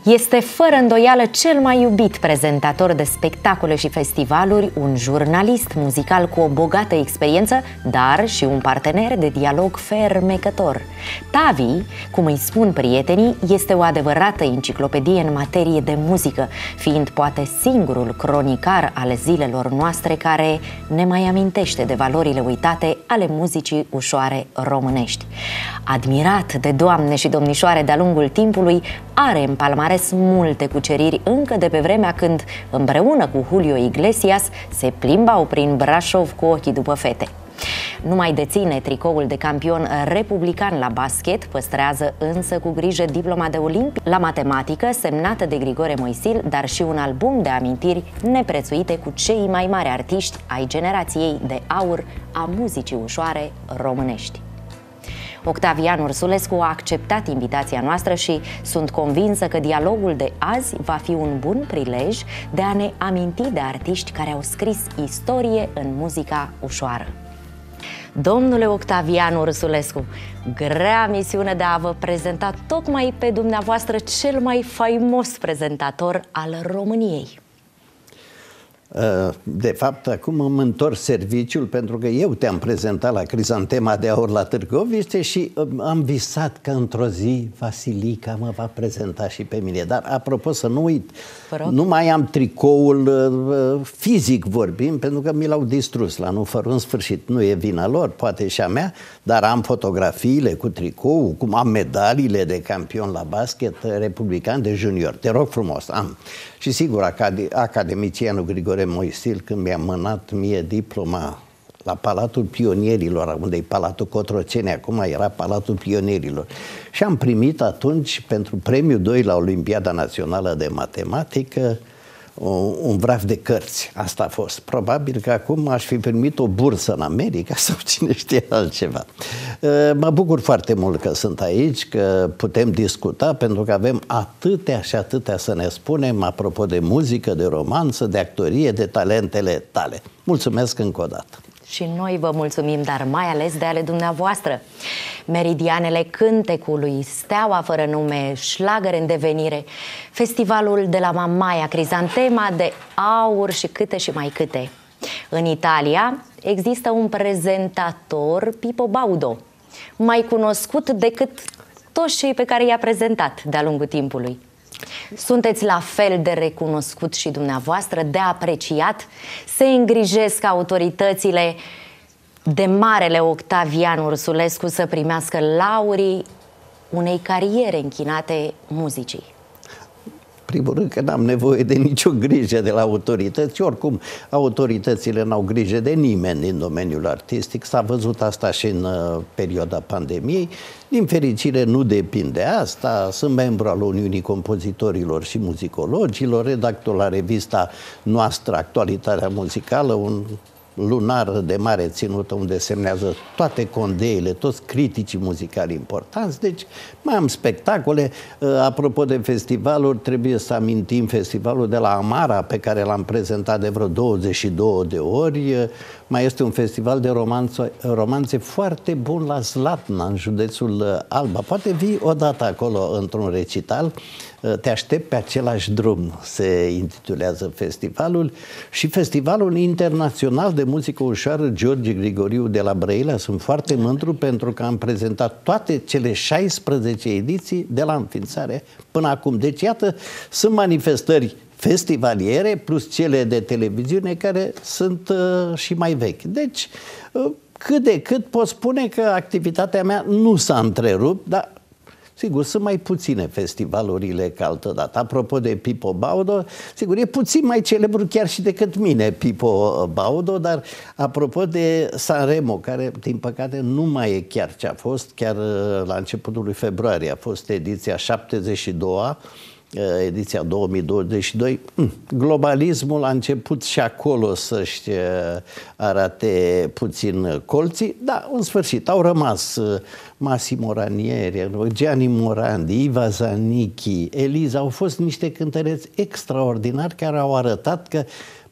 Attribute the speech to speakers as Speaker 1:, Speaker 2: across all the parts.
Speaker 1: Este fără îndoială cel mai iubit prezentator de spectacole și festivaluri, un jurnalist muzical cu o bogată experiență, dar și un partener de dialog fermecător. Tavi, cum îi spun prietenii, este o adevărată enciclopedie în materie de muzică, fiind poate singurul cronicar ale zilelor noastre care ne mai amintește de valorile uitate ale muzicii ușoare românești. Admirat de doamne și domnișoare de-a lungul timpului, are în palmares multe cuceriri încă de pe vremea când, împreună cu Julio Iglesias, se plimbau prin Brașov cu ochii după fete. Nu mai deține tricoul de campion republican la basket, păstrează însă cu grijă diploma de olimpic la matematică semnată de Grigore Moisil, dar și un album de amintiri neprețuite cu cei mai mari artiști ai generației de aur a muzicii ușoare românești. Octavian Ursulescu a acceptat invitația noastră și sunt convinsă că dialogul de azi va fi un bun prilej de a ne aminti de artiști care au scris istorie în muzica ușoară. Domnule Octavian Ursulescu, grea misiune de a vă prezenta tocmai pe dumneavoastră cel mai faimos prezentator al României.
Speaker 2: De fapt, acum îmi întorc serviciul pentru că eu te-am prezentat la Crizantema de Aur la Târgoviște și am visat că într-o zi Vasilica mă va prezenta și pe mine. Dar, apropo, să nu uit, nu mai am tricoul fizic vorbim, pentru că mi l-au distrus la Nufăr în sfârșit. Nu e vina lor, poate și a mea, dar am fotografiile cu tricou, cum am medaliile de campion la basket republican de junior. Te rog frumos, am. Și sigur, academicianul Grigore Moisil, când mi-a mânat mie diploma la Palatul Pionierilor, unde e Palatul Cotroceni, acum era Palatul Pionierilor. Și am primit atunci, pentru premiul 2 la Olimpiada Națională de Matematică, un vraf de cărți. Asta a fost. Probabil că acum aș fi primit o bursă în America sau cine știe altceva. Mă bucur foarte mult că sunt aici, că putem discuta, pentru că avem atâtea și atâtea să ne spunem apropo de muzică, de romanță, de actorie, de talentele tale. Mulțumesc încă o dată.
Speaker 1: Și noi vă mulțumim, dar mai ales de ale dumneavoastră. Meridianele cântecului, Steaua fără nume, Șlagări în devenire, festivalul de la Mamaia, Crizantema de Aur și câte și mai câte. În Italia există un prezentator, Pippo Baudo, mai cunoscut decât toți cei pe care i-a prezentat de-a lungul timpului. Sunteți la fel de recunoscut și dumneavoastră, de apreciat? Se îngrijesc autoritățile de marele Octavian Ursulescu să primească laurii unei cariere închinate muzicii?
Speaker 2: Primul rând că n-am nevoie de nicio grijă de la autorități. Oricum, autoritățile n-au grijă de nimeni din domeniul artistic. S-a văzut asta și în perioada pandemiei. Din fericire nu depind de asta. Sunt membru al Uniunii Compozitorilor și Muzicologilor, redactor la revista noastră Actualitatea Muzicală, un lunar de mare ținută unde semnează toate condeile, toți criticii muzicali importanți. Deci mai am spectacole. Apropo de festivaluri, trebuie să amintim festivalul de la Amara, pe care l-am prezentat de vreo 22 de ori. Mai este un festival de romanțe foarte bun la Zlatna, în județul Alba. Poate vii odată acolo într-un recital. Te aștept pe același drum, se intitulează festivalul. Și Festivalul Internațional de Muzică Ușoară George Grigoriu de la Brăila. Sunt foarte mândru pentru că am prezentat toate cele 16 ediții de la înființare până acum. Deci, iată, sunt manifestări festivaliere plus cele de televiziune care sunt și mai vechi. Deci, cât de cât pot spune că activitatea mea nu s-a întrerupt, dar sigur, sunt mai puține festivalurile ca altădată. Apropo de Pippo Baudo, sigur, e puțin mai celebru chiar și decât mine Pippo Baudo, dar apropo de Sanremo, care, din păcate, nu mai e chiar ce a fost, chiar la începutul lui februarie a fost ediția 72-a, ediția 2022, globalismul a început și acolo să-și arate puțin colții, dar în sfârșit au rămas Massimo Ranieri, Gianni Morandi, Iva Zanicchi, Eliza, au fost niște cântăreți extraordinari care au arătat că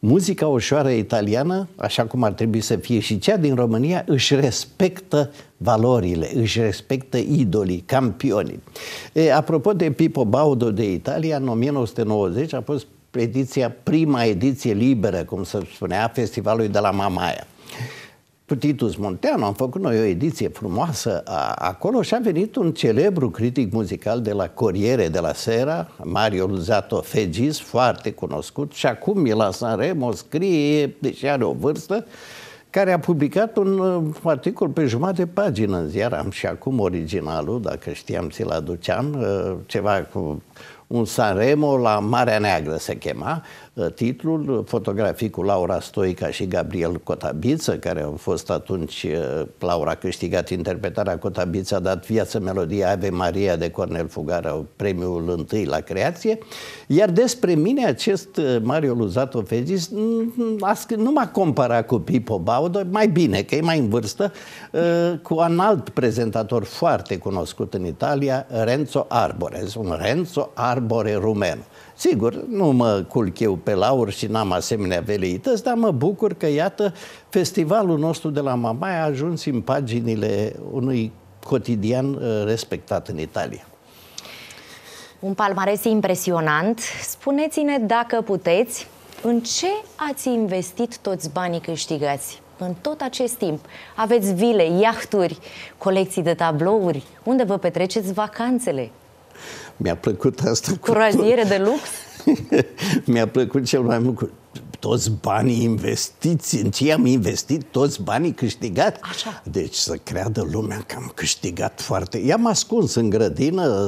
Speaker 2: Muzica ușoară italiană, așa cum ar trebui să fie și cea din România, își respectă valorile, își respectă idolii, campionii. Apropo de Pippo Baudo de Italia, în 1990 a fost prima ediție liberă, cum se spunea, festivalului de la Mamaia. Cu Titus Munteanu am făcut noi o ediție frumoasă acolo și a venit un celebru critic muzical de la Corriere della Sera, Mario Luzato Fegis, foarte cunoscut, și acum e la Sanremo, scrie, deși are o vârstă, care a publicat un articol pe jumătate de pagină în ziar. Am și acum originalul, dacă știam, ți-l aduceam, ceva cu un Sanremo la Marea Neagră se chema titlul, fotografii cu Laura Stoica și Gabriel Cotabiță, care au fost atunci, Laura a câștigat interpretarea, Cotabiță a dat Viață Melodia Ave Maria de Cornel Fugara, premiul întâi la creație, iar despre mine acest Mario Luzato Fegis nu m-a comparat cu Pippo Baudo, mai bine, că e mai în vârstă, cu un alt prezentator foarte cunoscut în Italia, Renzo Arbore, un Renzo Arbore rumen. Sigur, nu mă culc eu pe lauri și n-am asemenea veleități, dar mă bucur că, iată, festivalul nostru de la Mamaia a ajuns în paginile unui cotidian respectat în Italia.
Speaker 1: Un palmares impresionant. Spuneți-ne, dacă puteți, în ce ați investit toți banii câștigați în tot acest timp? Aveți vile, iahturi, colecții de tablouri? Unde vă petreceți vacanțele?
Speaker 2: Mi-a plăcut asta.
Speaker 1: Croaziere de lux?
Speaker 2: Mi-a plăcut cel mai mult toți banii investiți. În ce am investit? Toți banii câștigați?
Speaker 1: Așa.
Speaker 2: Deci să creadă lumea că am câștigat foarte. I-am ascuns în grădină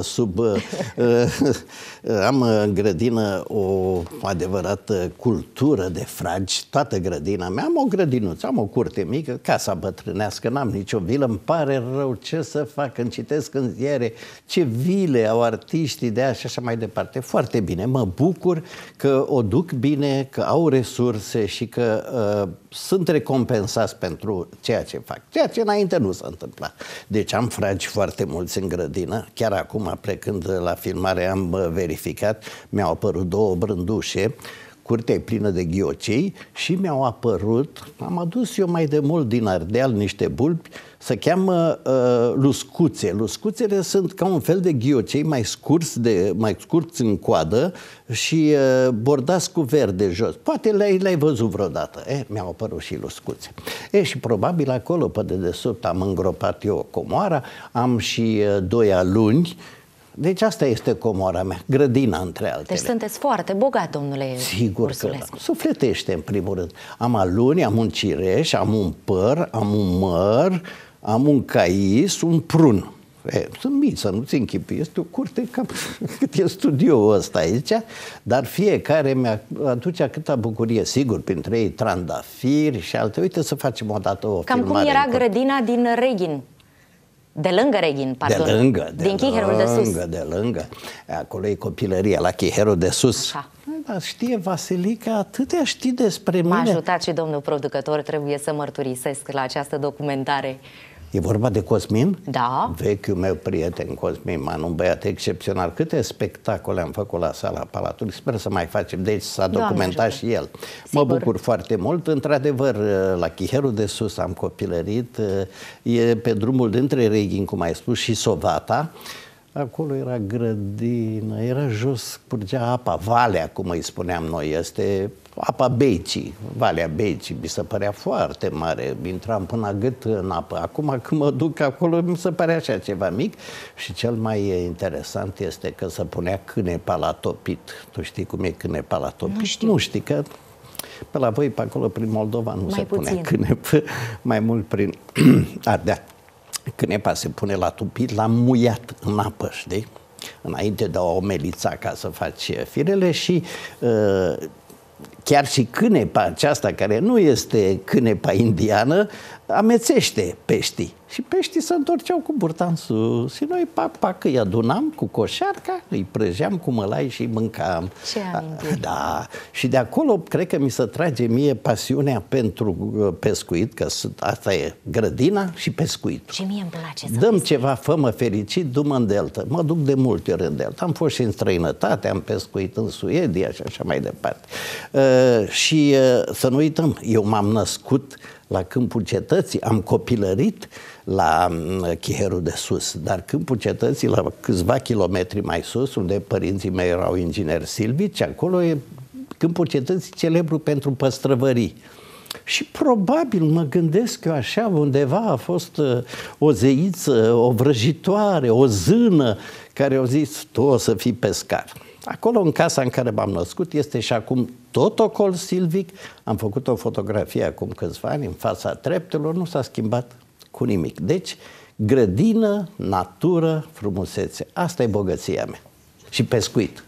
Speaker 2: am în grădină o adevărată cultură de fragi. Toată grădina mea. Am o grădinuță, am o curte mică, casa bătrânească, n-am nicio vilă. Îmi pare rău, ce să fac, îmi citesc în ziare ce vile au artiștii de aia și așa mai departe. Foarte bine, mă bucur că o duc bine, că au resurse și că sunt recompensați pentru ceea ce fac. Ceea ce înainte nu s-a întâmplat. Deci am fragi foarte mulți în grădină. Chiar acum, plecând la filmare, am verificat, mi-au apărut 2 brândușe, curtea e plină de ghiocei și mi-au apărut, am adus eu mai de mult din Ardeal niște bulbi, se cheamă luscuțe. Luscuțele sunt ca un fel de ghiocei mai scurți în coadă și bordați cu verde jos. Poate le-ai văzut vreodată. Mi-au apărut și luscuțe. Și probabil acolo, pe dedesubt, am îngropat eu o comoară, am și 2 aluni. Deci asta este comora mea, grădina între altele.
Speaker 1: Deci sunteți foarte bogat, domnule
Speaker 2: Sigur Ursulescu. Că sufletește în primul rând. Am aluni, am un cireș, am un păr, am un măr, am un cais, un prun. Sunt mici, să nu-ți închipui. Este o curte cam cât e studioul ăsta aici, dar fiecare mi-aduce atâta bucurie. Sigur, printre ei trandafiri și alte. Uite să facem o dată o
Speaker 1: filmare. Cam cum era grădina din Reghin. De lângă Reghin, pardon.
Speaker 2: De lângă.
Speaker 1: Din Chiherul de Sus.
Speaker 2: De lângă. Acolo e copilăria, la Chiherul de Sus. Așa. Dar știe Vasilica, atâtea știi despre mine.
Speaker 1: M-a ajutat și domnul producător, trebuie să mărturisesc la această documentare.
Speaker 2: E vorba de Cosmin?
Speaker 1: Da.
Speaker 2: Vechiul meu prieten Cosmin Man, un băiat excepțional. Câte spectacole am făcut la Sala Palatului. Sper să mai facem. Deci s-a documentat și el. Sigur. Mă bucur foarte mult. Într-adevăr, la Chiherul de Sus am copilărit. E pe drumul dintre Reghin, cum ai spus, și Sovata. Acolo era grădină, era jos, curgea apa, valea, cum îi spuneam noi, este apa Beicii, Valea Beicii, mi se părea foarte mare, intram până la gât în apă. Acum când mă duc acolo, mi se pare așa ceva mic și cel mai interesant este că se punea cânepa la topit. Tu știi cum e cânepa la topit?
Speaker 1: Nu știu.
Speaker 2: Nu știi, că pe la voi, pe acolo, prin Moldova, nu se punea cânepă, mai mult prin Ardeal. Cânepa se pune la tupit, la muiat în apă, știi? Înainte de o omelița ca să faci firele și chiar și cânepa aceasta, care nu este cânepa indiană, amețește peștii. Și peștii se întorceau cu burta în sus. Și noi, pac, îi adunam cu coșarca, îi prăjeam cu mălai și îi mâncam.
Speaker 1: Ce amintiri.
Speaker 2: Da. Și de acolo, cred că mi se trage mie pasiunea pentru pescuit, că asta e grădina și pescuitul.
Speaker 1: Și mie îmi place să
Speaker 2: Dăm
Speaker 1: pescuit.
Speaker 2: ceva, fă-mă fericit, du-mă în delta. Mă duc de multe ori în delta. Am fost și în străinătate, am pescuit în Suedia și așa mai departe. Și să nu uităm, eu m-am născut la Câmpul Cetății, am copilărit la Chiherul de Sus, dar Câmpul Cetății, la câțiva kilometri mai sus, unde părinții mei erau ingineri silvici, acolo e Câmpul Cetății celebru pentru păstrăvării. Și probabil mă gândesc eu așa, undeva a fost o zeiță, o vrăjitoare, o zână care au zis, tu o să fii pescar. Acolo, în casa în care m-am născut, este și acum tot ocol silvic. Am făcut o fotografie acum câțiva ani în fața treptelor, nu s-a schimbat cu nimic. Deci, grădină, natură, frumusețe. Asta e bogăția mea. Și pescuit.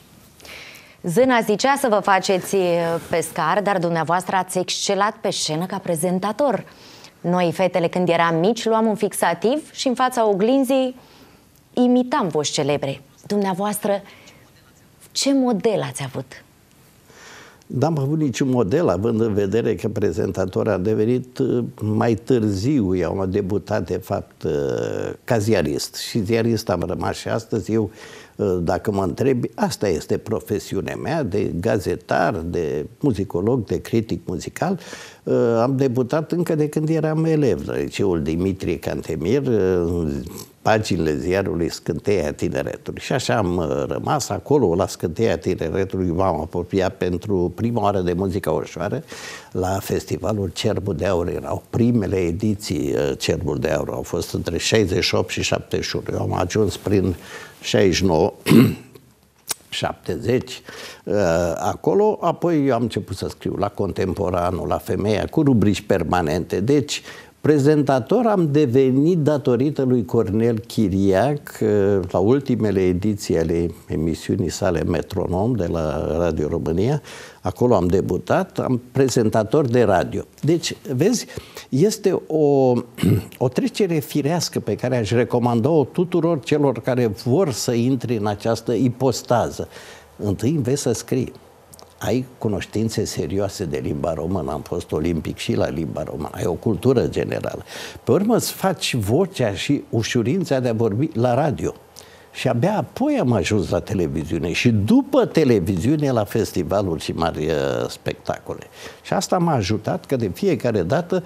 Speaker 1: Zâna zicea să vă faceți pescar, dar dumneavoastră ați excelat pe scenă ca prezentator. Noi, fetele, când eram mici, luam un fixativ și în fața oglinzii imitam voci celebre. Dumneavoastră, ce model ați avut?
Speaker 2: N-am avut niciun model, având în vedere că prezentator a devenit mai târziu. Eu am debutat, de fapt, ca ziarist. Și ziarist am rămas și astăzi. Eu, dacă mă întrebi, asta este profesiunea mea, de gazetar, de muzicolog, de critic muzical. Am debutat încă de când eram elev la liceul Dimitrie Cantemir, paginile ziarului Scânteia Tineretului. Și așa am rămas acolo, la Scânteia Tineretului, m-am apropiat pentru prima oară de muzică ușoară la festivalul Cerbul de Aur. Erau primele ediții Cerbul de Aur, au fost între 68 și 71. Eu am ajuns prin 69, 70, acolo, apoi am început să scriu la Contemporanul, la Femeia, cu rubrici permanente. Deci, prezentator am devenit datorită lui Cornel Chiriac la ultimele ediții ale emisiunii sale Metronom de la Radio România. Acolo am debutat, am prezentator de radio. Deci, vezi, este o trecere firească pe care aș recomanda-o tuturor celor care vor să intre în această ipostază. Întâi înveți să scrii. Ai cunoștințe serioase de limba română, am fost olimpic și la limba română, ai o cultură generală. Pe urmă îți faci vocea și ușurința de a vorbi la radio. Și abia apoi am ajuns la televiziune și după televiziune la festivaluri și mari spectacole. Și asta m-a ajutat că de fiecare dată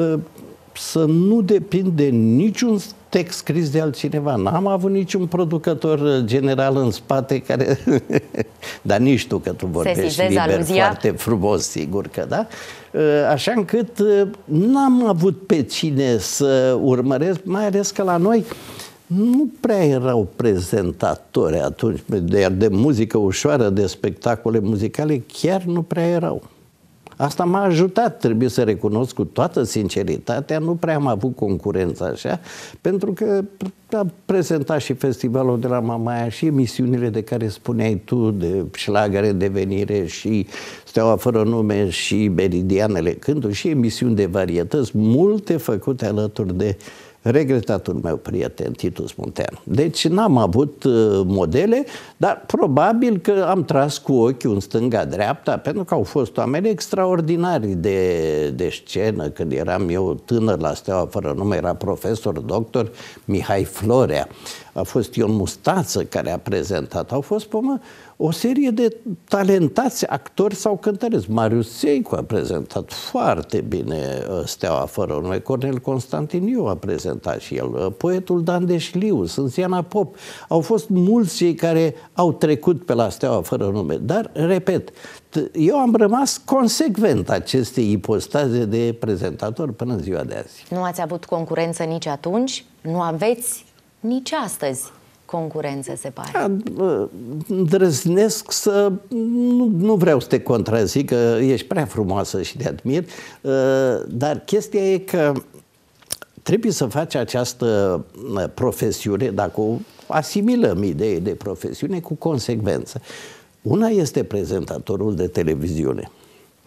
Speaker 2: să nu depind de niciun text scris de altcineva. N-am avut niciun producător general în spate care... Dar nici tu, că tu vorbești liber, aluzia. Foarte frumos, sigur că da. Așa încât n-am avut pe cine să urmăresc, mai ales că la noi nu prea erau prezentatori atunci, de muzică ușoară, de spectacole muzicale, chiar nu prea erau. Asta m-a ajutat, trebuie să recunosc cu toată sinceritatea, nu prea am avut concurență așa, pentru că am prezentat și festivalul de la Mamaia și emisiunile de care spuneai tu, de șlagăre de venire și Steaua fără nume și Meridianele Cântului și emisiuni de varietăți, multe făcute alături de regretatul meu prieten Titus Munteanu. Deci n-am avut modele, dar probabil că am tras cu ochiul în stânga-dreapta, pentru că au fost oameni extraordinari de scenă. Când eram eu tânăr la Steaua fără nume, era profesor doctor Mihai Florea. A fost Ion Mustață care a prezentat. Au fost o serie de talentați actori sau cântăreți. Marius Seicu a prezentat foarte bine Steaua fără nume. Cornel Constantiniu a prezentat și el. Poetul Dan Deșliu, Sânziana Pop. Au fost mulți cei care au trecut pe la Steaua fără nume. Dar, repet, eu am rămas consecvent acestei ipostaze de prezentator până în ziua de azi.
Speaker 1: Nu ați avut concurență nici atunci? Nu aveți nici astăzi concurență, se pare.
Speaker 2: Îndrăznesc să... Nu vreau să te contrazic, că ești prea frumoasă și te admir, dar chestia e că trebuie să faci această profesiune, dacă o asimilăm idee de profesiune, cu consecvență. Una este prezentatorul de televiziune.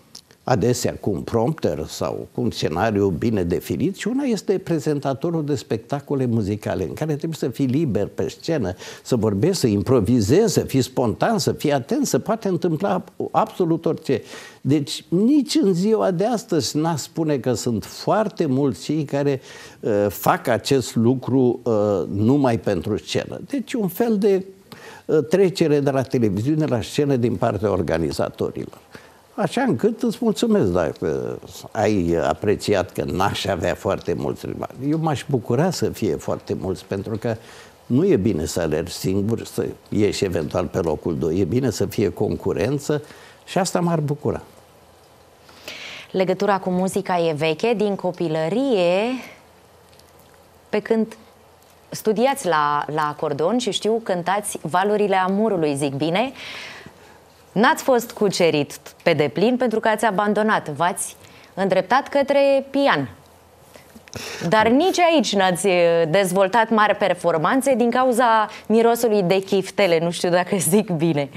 Speaker 2: adesea cu un prompter sau cu un scenariu bine definit, și una este prezentatorul de spectacole muzicale, în care trebuie să fii liber pe scenă, să vorbești, să improvizezi, să fii spontan, să fii atent, să poate întâmpla absolut orice. Deci nici în ziua de astăzi n-aș spune că sunt foarte mulți cei care fac acest lucru numai pentru scenă. Deci un fel de trecere de la televiziune la scenă din partea organizatorilor. Așa încât îți mulțumesc dacă ai apreciat că n-aș avea foarte mulți rivali. Eu m-aș bucura să fie foarte mulți, pentru că nu e bine să alergi singur, să ieși eventual pe locul 2. E bine să fie concurență și asta m-ar bucura.
Speaker 1: Legătura cu muzica e veche, din copilărie, pe când studiați la acordeon și știu cântați Valurile Amurului, zic bine. N-ați fost cucerit pe deplin pentru că ați abandonat, v-ați îndreptat către pian. Dar nici aici n-ați dezvoltat mari performanțe din cauza mirosului de chiftele, nu știu dacă zic bine.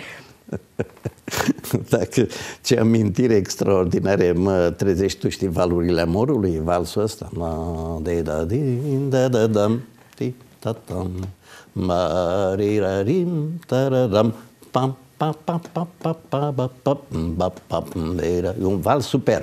Speaker 2: Dacă ce amintire extraordinare mă trezești tu, știi Valurile Amorului, valsul ăsta? E un vals superb.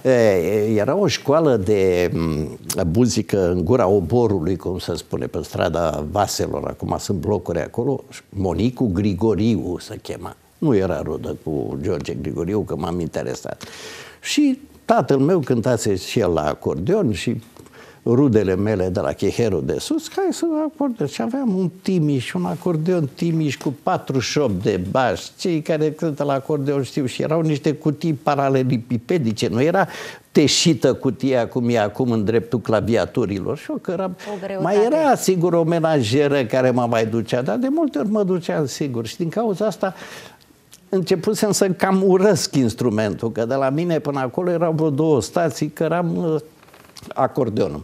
Speaker 2: Era o școală de muzică în Gura Oborului, cum se spune, pe strada Vaselor, acum sunt blocuri acolo. Monicu Grigoriu se chema. Nu era rudă cu George Grigoriu, că m-am interesat. Și tatăl meu cântase și el la acordeon și rudele mele de la Cheherul de sus, hai să acordeon. Și aveam un Timiș, un acordeon Timiș cu 48 de bași. Cei care cântă la acordeon știu, și erau niște cutii paralelipipedice. Nu era teșită cutia cum e acum în dreptul claviaturilor. Și eu căram. Mai era, sigur, o menajeră care mă mai ducea, dar de multe ori mă duceam sigur. Și din cauza asta începusem să cam urăsc instrumentul, că de la mine până acolo erau vreo 2 stații căram acordeonul.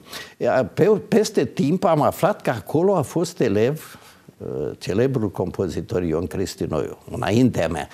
Speaker 2: Peste timp am aflat că acolo a fost elev celebrul compozitor Ion Cristinoiu, înaintea mea.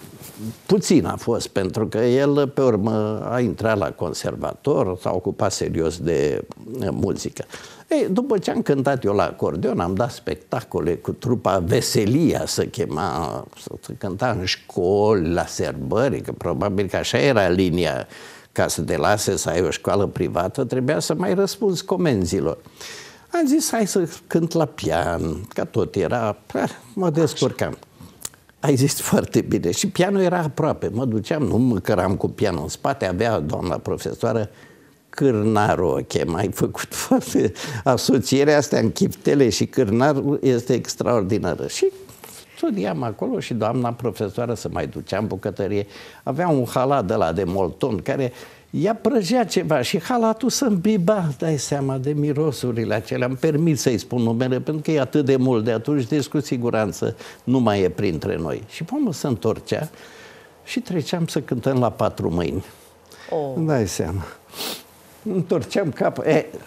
Speaker 2: Puțin a fost, pentru că el pe urmă a intrat la conservator, s-a ocupat serios de muzică. Ei, după ce am cântat eu la acordeon, am dat spectacole cu trupa Veselia, se chema, se cânta în școli, la sărbări, că probabil că așa era linia. Ca să te lase să ai o școală privată, trebuia să mai răspunzi comenzilor. Am zis, hai să cânt la pian, că tot era, mă descurcam. Ai zis foarte bine. Și pianul era aproape. Mă duceam, nu mă căram cu pianul în spate, avea doamna profesoară Cârnaru, o chema. Ai făcut foarte... Asocierea astea în chiftele și Cârnaru este extraordinară. Și studiam acolo și doamna profesoară, să mai ducea în bucătărie, avea un halat de la de molton care ea prăjea ceva și halatul se îmbiba, dai seama, de mirosurile acelea. Îmi permit să-i spun numele, pentru că e atât de mult de atunci, deci cu siguranță nu mai e printre noi. Și pomul se întorcea și treceam să cântăm la 4 mâini. Dai seama. Întorceam capul.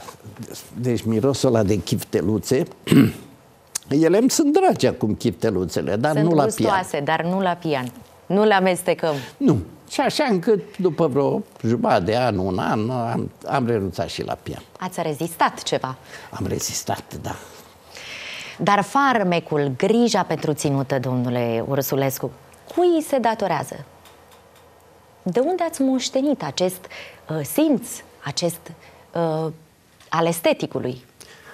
Speaker 2: Deci mirosul ăla de chifteluțe... Ele îmi sunt dragi acum, chifteluțele, dar
Speaker 1: sunt
Speaker 2: nu la
Speaker 1: gustoase,
Speaker 2: pian.
Speaker 1: dar nu la pian. Nu le amestecăm.
Speaker 2: Nu. Și așa încât după vreo jumătate de an, un an, am renunțat și la pian.
Speaker 1: Ați rezistat ceva?
Speaker 2: Am rezistat, da.
Speaker 1: Dar farmecul, grija pentru ținută, domnule Ursulescu, cui se datorează? De unde ați moștenit acest simț, acest al esteticului?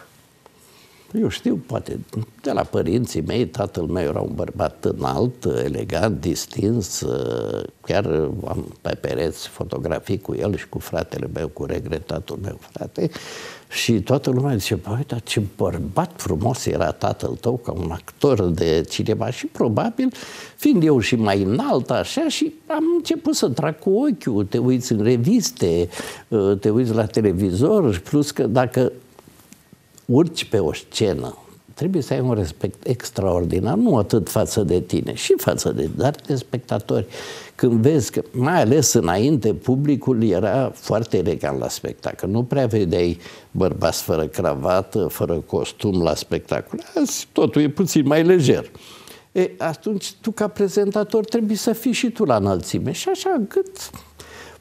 Speaker 2: Eu știu, poate, de la părinții mei. Tatăl meu era un bărbat înalt, elegant, distins. Chiar am pe pereți fotografii cu el și cu fratele meu, cu regretatul meu frate. Și toată lumea zice, băi, dar ce bărbat frumos era tatăl tău, ca un actor de cinema. Și probabil, fiind eu și mai înalt așa, și am început să trag cu ochiul, te uiți în reviste, te uiți la televizor, plus că dacă urci pe o scenă, trebuie să ai un respect extraordinar, nu atât față de tine, și față de spectatori. Când vezi că, mai ales înainte, publicul era foarte elegant la spectacol. Nu prea vedeai bărbați fără cravată, fără costum la spectacol. Azi totul e puțin mai lejer. Atunci tu, ca prezentator, trebuie să fii și tu la înălțime. Și așa încât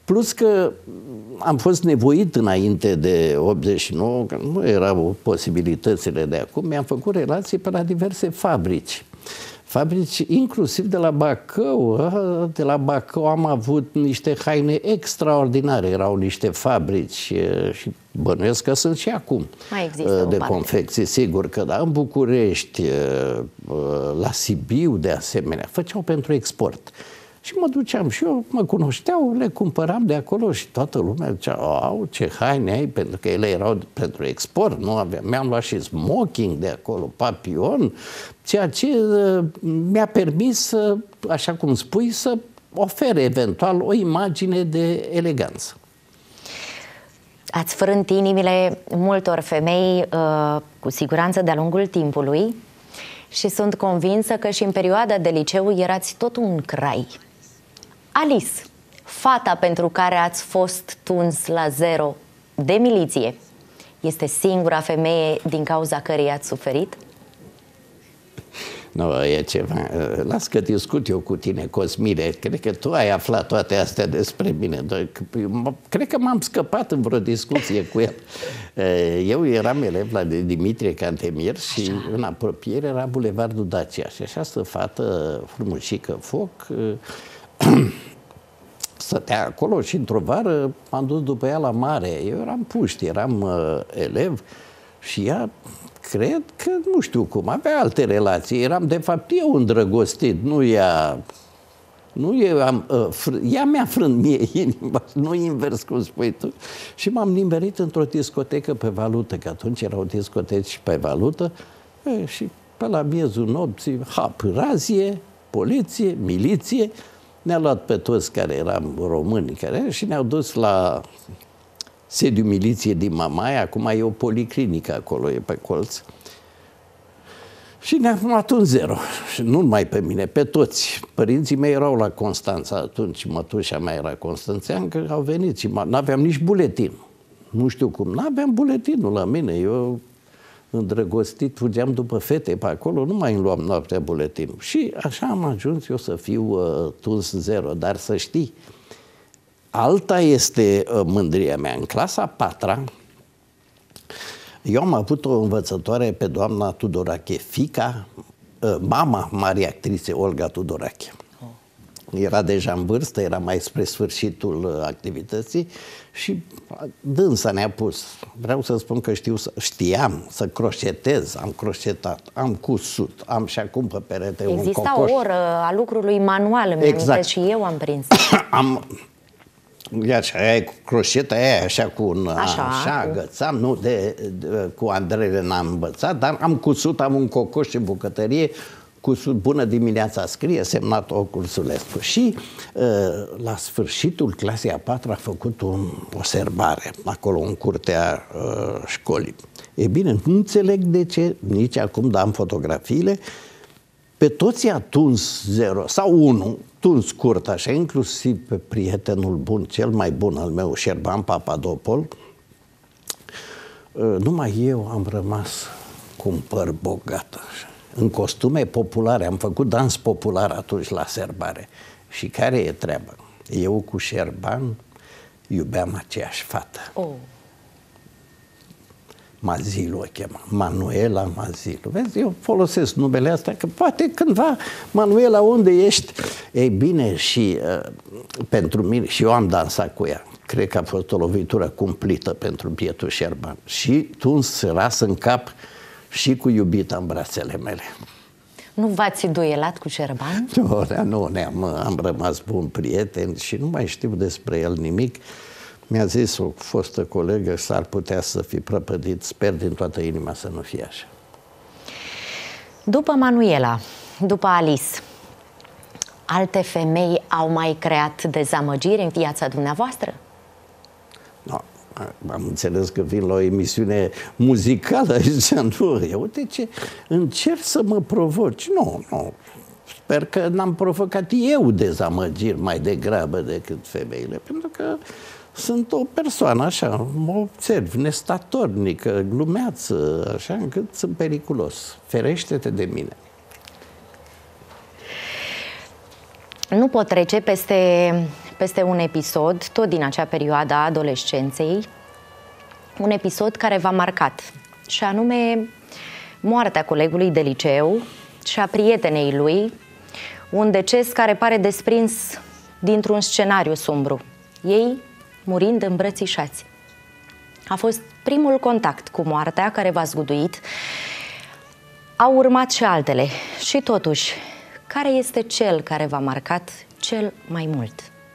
Speaker 2: Plus că am fost nevoit înainte de 89, că nu erau posibilitățile de acum, mi-am făcut relații pe la diverse fabrici. Fabrici inclusiv de la Bacău. De la Bacău am avut niște haine extraordinare. Erau niște fabrici și bănuiesc că sunt și acum
Speaker 1: mai există
Speaker 2: de confecții, sigur că da. În București, la Sibiu de asemenea, făceau pentru export. Și mă duceam și eu, mă cunoșteau, le cumpăram de acolo și toată lumea zicea, au, ce haine ai, pentru că ele erau pentru export, nu aveam. Mi-am luat și smoking de acolo, papion, ceea ce mi-a permis, așa cum spui, să ofer eventual o imagine de eleganță.
Speaker 1: Ați frânt inimile multor femei, cu siguranță, de-a lungul timpului și sunt convinsă că și în perioada de liceu erați tot un crai. Alice, fata pentru care ați fost tuns la zero de miliție, este singura femeie din cauza cărei ați suferit?
Speaker 2: Nu, e ceva. Las că discut eu cu tine, Cosmine. Cred că tu ai aflat toate astea despre mine. Cred că m-am scăpat în vreo discuție cu el. Eu eram elev la Dimitrie Cantemir și în apropiere era Bulevardul Dacia. Și această fată frumușică, Foc, stătea acolo și într-o vară m-am dus după ea la mare. Eu eram puști, eram elev și ea, cred că, nu știu cum, avea alte relații. Eram, de fapt, eu îndrăgostit, nu ea. Nu eu ea mi-a frânt mie inima, nu invers, cum spui tu. Și m-am nimerit într-o discotecă pe valută, că atunci erau discoteci pe valută. Și pe la miezul nopții, razie, poliție, miliție. Ne-a luat pe toți care eram români și ne-au dus la sediul miliției din Mamaia. Acum e o policlinică acolo, e pe colț. Și ne-am luat un zero. Și nu numai pe mine, pe toți. Părinții mei erau la Constanța atunci, mătușa mea era constanțeancă, au venit și n-aveam nici buletin. Nu știu cum, n-aveam buletinul la mine. Eu, îndrăgostit, fugeam după fete pe acolo, nu mai îmi luam noaptea buletinul. Și așa am ajuns eu să fiu tuns zero. Dar să știi, alta este mândria mea. În clasa 4-a, eu am avut o învățătoare pe doamna Tudorache, fiica, mama marii actrițe Olga Tudorache. Era deja în vârstă, era mai spre sfârșitul activității și dânsa ne-a pus. Vreau să spun că știam să croșetez, am croșetat, am cusut, am și acum pe perete un cocoș.
Speaker 1: Exista o oră a lucrului manual, îmi amintesc, și eu am prins.
Speaker 2: Aia cu croșeta aia, așa cu un așa agățam, nu, cu Andrei n-am învățat, dar am cusut, am un cocoș în bucătărie, cusut Bună dimineața scrie, semnat Oculsulescu. Și la sfârșitul clasei a 4-a a făcut o serbare, acolo în curtea școlii. E bine, nu înțeleg de ce, nici acum, dar am fotografiile, pe toți i-a tuns zero, sau unul, tuns scurt, așa, inclusiv pe prietenul bun, cel mai bun al meu, Șerban Papadopol. Numai eu am rămas cu un păr bogat, așa. În costume populare, am făcut dans popular atunci la serbare. Și care e treaba? Eu cu Șerban iubeam aceeași fată. Mazilu o chema, Manuela Mazilu. Vezi, eu folosesc numele astea, că poate cândva, Manuela, unde ești? Ei bine, și pentru mine, și eu am dansat cu ea. Cred că a fost o lovitură cumplită pentru bietul Șerban. Și tuns ras în cap și cu iubita în brațele mele.
Speaker 1: Nu v-ați duelat cu Șerban?
Speaker 2: Nu, am rămas bun prieten și nu mai știu despre el nimic. Mi-a zis o fostă colegă, s-ar putea să fi prăpădit, sper din toată inima să nu fie așa.
Speaker 1: După Manuela, după Alice, alte femei au mai creat dezamăgiri în viața dumneavoastră?
Speaker 2: No, am înțeles că vin la o emisiune muzicală și ziceam, nu, uite ce încerc să mă provoci. Nu. Sper că n-am provocat eu dezamăgiri mai degrabă decât femeile, pentru că sunt o persoană așa, mă observ, nestatornică, glumeață, așa încât sunt periculos. Ferește-te de mine. Nu
Speaker 1: pot trece peste un episod, tot din acea perioadă a adolescenței, un episod care v-a marcat, și anume moartea colegului de liceu și a prietenei lui, un deces care pare desprins dintr-un scenariu sumbru, ei murind îmbrățișați. A fost primul contact cu moartea care v-a zguduit. Au urmat și altele. Și totuși, care este cel care v-a marcat cel mai mult?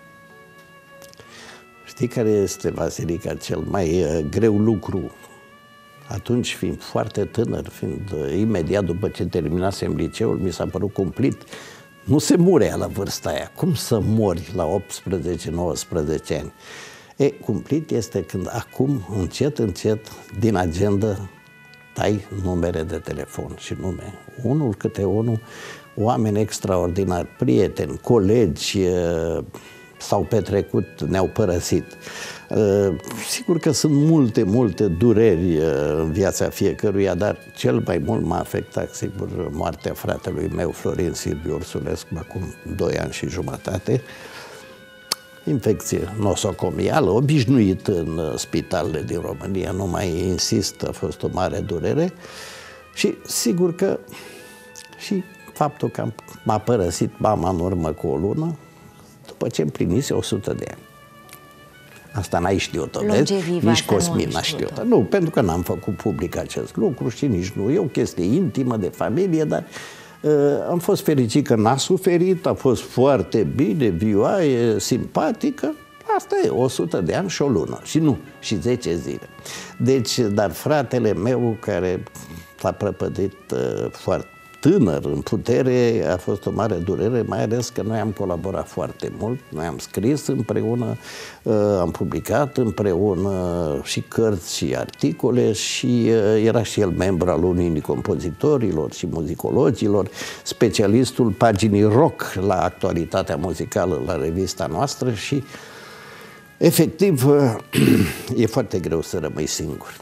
Speaker 2: Știi care este, Vasilica, cel mai greu lucru? Atunci, fiind foarte tânăr, fiind imediat după ce terminasem liceul, mi s-a părut cumplit. Nu se murea la vârsta aia. Cum să mori la 18-19 ani? Cumplit este când acum, încet, încet, din agenda, tai numere de telefon și nume. Unul câte unul, oameni extraordinari, prieteni, colegi, s-au petrecut, ne-au părăsit. Sigur că sunt multe dureri în viața fiecăruia, dar cel mai mult m-a afectat, sigur, moartea fratelui meu, Florin Silviu Ursulescu, acum 2 ani și jumătate. Infecție nosocomială, obișnuit în spitalele din România, nu mai insist, a fost o mare durere. Și sigur că și faptul că m-a părăsit mama în urmă cu o lună, după ce împlinise 100 de ani. Asta n-ai știut-o, vezi? Nici Cosmin n-a știut-o. Nu, pentru că n-am făcut public acest lucru și nici nu. E o chestie intimă de familie, dar am fost fericit că n-a suferit, a fost foarte bine, vioaie, simpatică. Asta e, 100 de ani și o lună. Și nu, și 10 zile. Deci, dar fratele meu, care s-a prăpădit foarte tânăr în putere, a fost o mare durere, mai ales că noi am colaborat foarte mult, noi am scris împreună, am publicat împreună și cărți și articole și era și el membru al Uniunii Compozitorilor și Muzicologilor, specialistul paginii rock la actualitatea muzicală la revista noastră și efectiv e foarte greu să rămâi singur.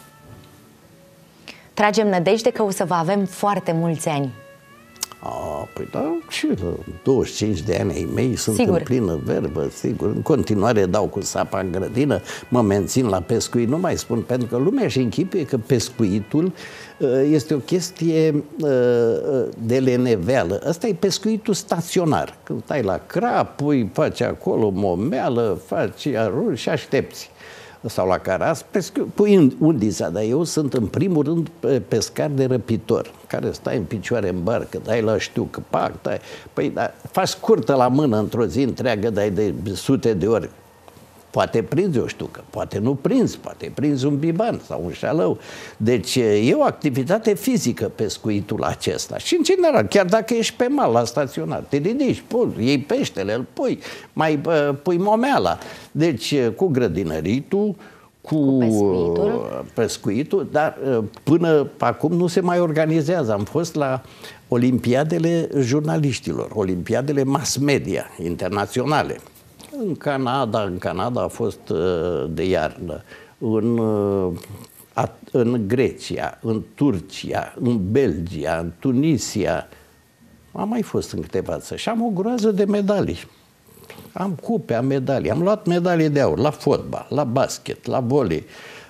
Speaker 1: Tragem nădejde că o să vă avem foarte mulți ani.
Speaker 2: Păi da, și 25 de ani ai mei sunt sigur. În plină verbă, sigur. În continuare dau cu sapa în grădină, mă mențin la pescuit, nu mai spun, pentru că lumea își închipuie că pescuitul este o chestie de leneveală. Ăsta e pescuitul staționar. Când stai la crap, faci acolo momeală, faci arunci și aștepți. Sau la caras, pui undița, dar eu sunt în primul rând pescar de răpitor, care stai în picioare în barcă, dai la știucă, pac, dai. Păi da, faci scurtă la mână într-o zi întreagă, dai de sute de ori. Poate prinzi o știucă, poate nu prinzi, poate prinzi un biban sau un șalău. Deci e o activitate fizică pescuitul acesta. Și în general, chiar dacă ești pe mal la staționar, te ridici, iei peștele, îl pui, mai pui momeala. Deci cu grădinăritul, cu pescuitul, dar până acum nu se mai organizează. Am fost la Olimpiadele jurnaliștilor, Olimpiadele mass media internaționale. În Canada a fost de iarnă, în Grecia, în Turcia, în Belgia, în Tunisia. Am mai fost în câteva țări și am o groază de medalii. Am cupe, am medalii. Am luat medalii de aur la fotbal, la basket, la volei,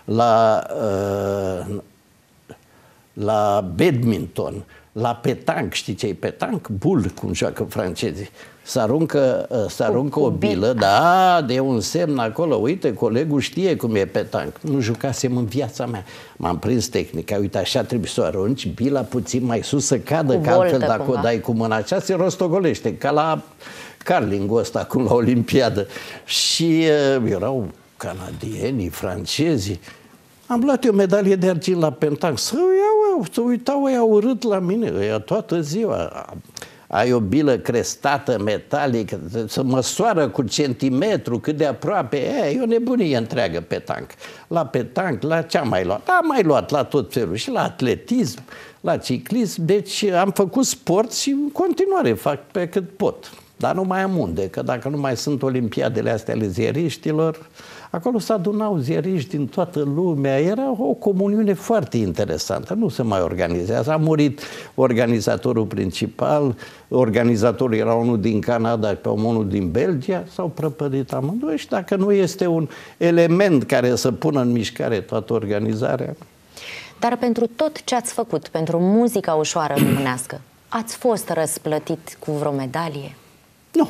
Speaker 2: la badminton, la petanc. Știi ce-i petanc? Bul, cum joacă francezii. S-aruncă o bilă, da, de un semn acolo, uite, colegul știe cum e petanc. Nu jucasem în viața mea. M-am prins tehnica, uite, așa trebuie să o arunci, bila puțin mai sus să cadă, că altfel dacă o dai cu mâna aceea, se rostogolește, ca la curling-ul ăsta, acum la Olimpiadă. Și erau canadienii, francezii. Am luat eu medalie de argint la petanc. Să uitau, ăia urât la mine, ăia toată ziua. Ai o bilă crestată, metalică, să măsoară cu centimetru cât de aproape, e o nebunie întreagă petanc. La petanc, la ce am mai luat? Am mai luat la tot felul, și la atletism, la ciclism, deci am făcut sport și în continuare fac pe cât pot. Dar nu mai am unde, că dacă nu mai sunt olimpiadele astea ale ziariștilor, acolo se adunau ziariști din toată lumea, era o comuniune foarte interesantă, nu se mai organizează. A murit organizatorul principal, organizatorul era unul din Canada pe unul din Belgia, s-au prăpădit amândoi și dacă nu este un element care să pună în mișcare toată organizarea.
Speaker 1: Dar pentru tot ce ați făcut, pentru muzica ușoară românească, ați fost răsplătit cu vreo medalie?
Speaker 2: Nu.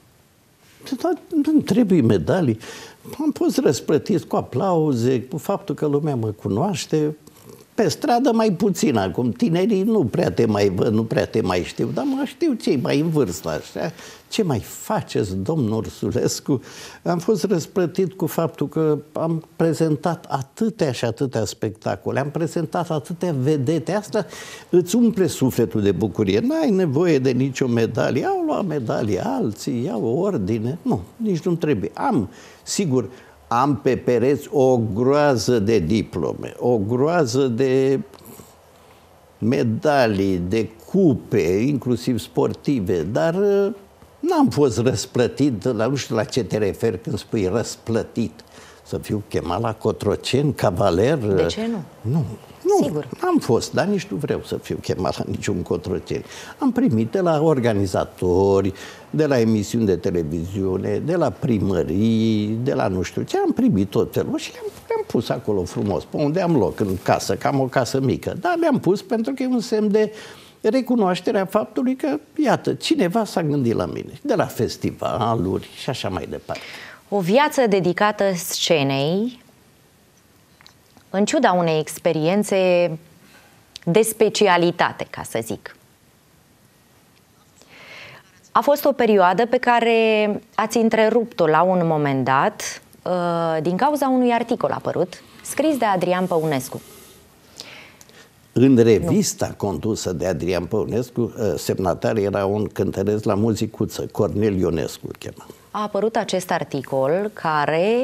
Speaker 2: Nu trebuie medalii. Am fost răsplătit cu aplauze, cu faptul că lumea mă cunoaște. Pe stradă mai puțin acum. Tinerii nu prea te mai văd, nu prea te mai știu, dar mă știu cei mai în vârstă așa. Ce mai faceți, domnul Ursulescu? Am fost răsplătit cu faptul că am prezentat atâtea și atâtea spectacole, am prezentat atâtea vedete. Asta îți umple sufletul de bucurie. N-ai nevoie de nicio medalie. Au luat medalie alții, iau ordine. Nu, nici nu trebuie. Sigur, am pe pereți o groază de diplome, o groază de medalii, de cupe, inclusiv sportive, dar n-am fost răsplătit, nu știu la ce te referi când spui răsplătit. Să fiu chemat la Cotroceni, cavaler?
Speaker 1: De ce nu?
Speaker 2: Nu.
Speaker 1: Sigur.
Speaker 2: Am fost, dar nici nu vreau să fiu chemat la niciun Cotroceni. Am primit de la organizatori, de la emisiuni de televiziune, de la primării, de la nu știu ce, am primit tot felul și le-am pus acolo frumos, pe unde am loc, în casă, că am o casă mică. Dar le-am pus pentru că e un semn de recunoașterea faptului că, iată, cineva s-a gândit la mine, de la festivaluri și așa mai departe.
Speaker 1: O viață dedicată scenei, în ciuda unei experiențe de specialitate, ca să zic. A fost o perioadă pe care ați întrerupt-o la un moment dat din cauza unui articol apărut, scris de Adrian Păunescu.
Speaker 2: În revista condusă de Adrian Păunescu, semnatar era un cântăresc la muzicuță, Cornel Ionescu îl chema.
Speaker 1: A apărut acest articol care...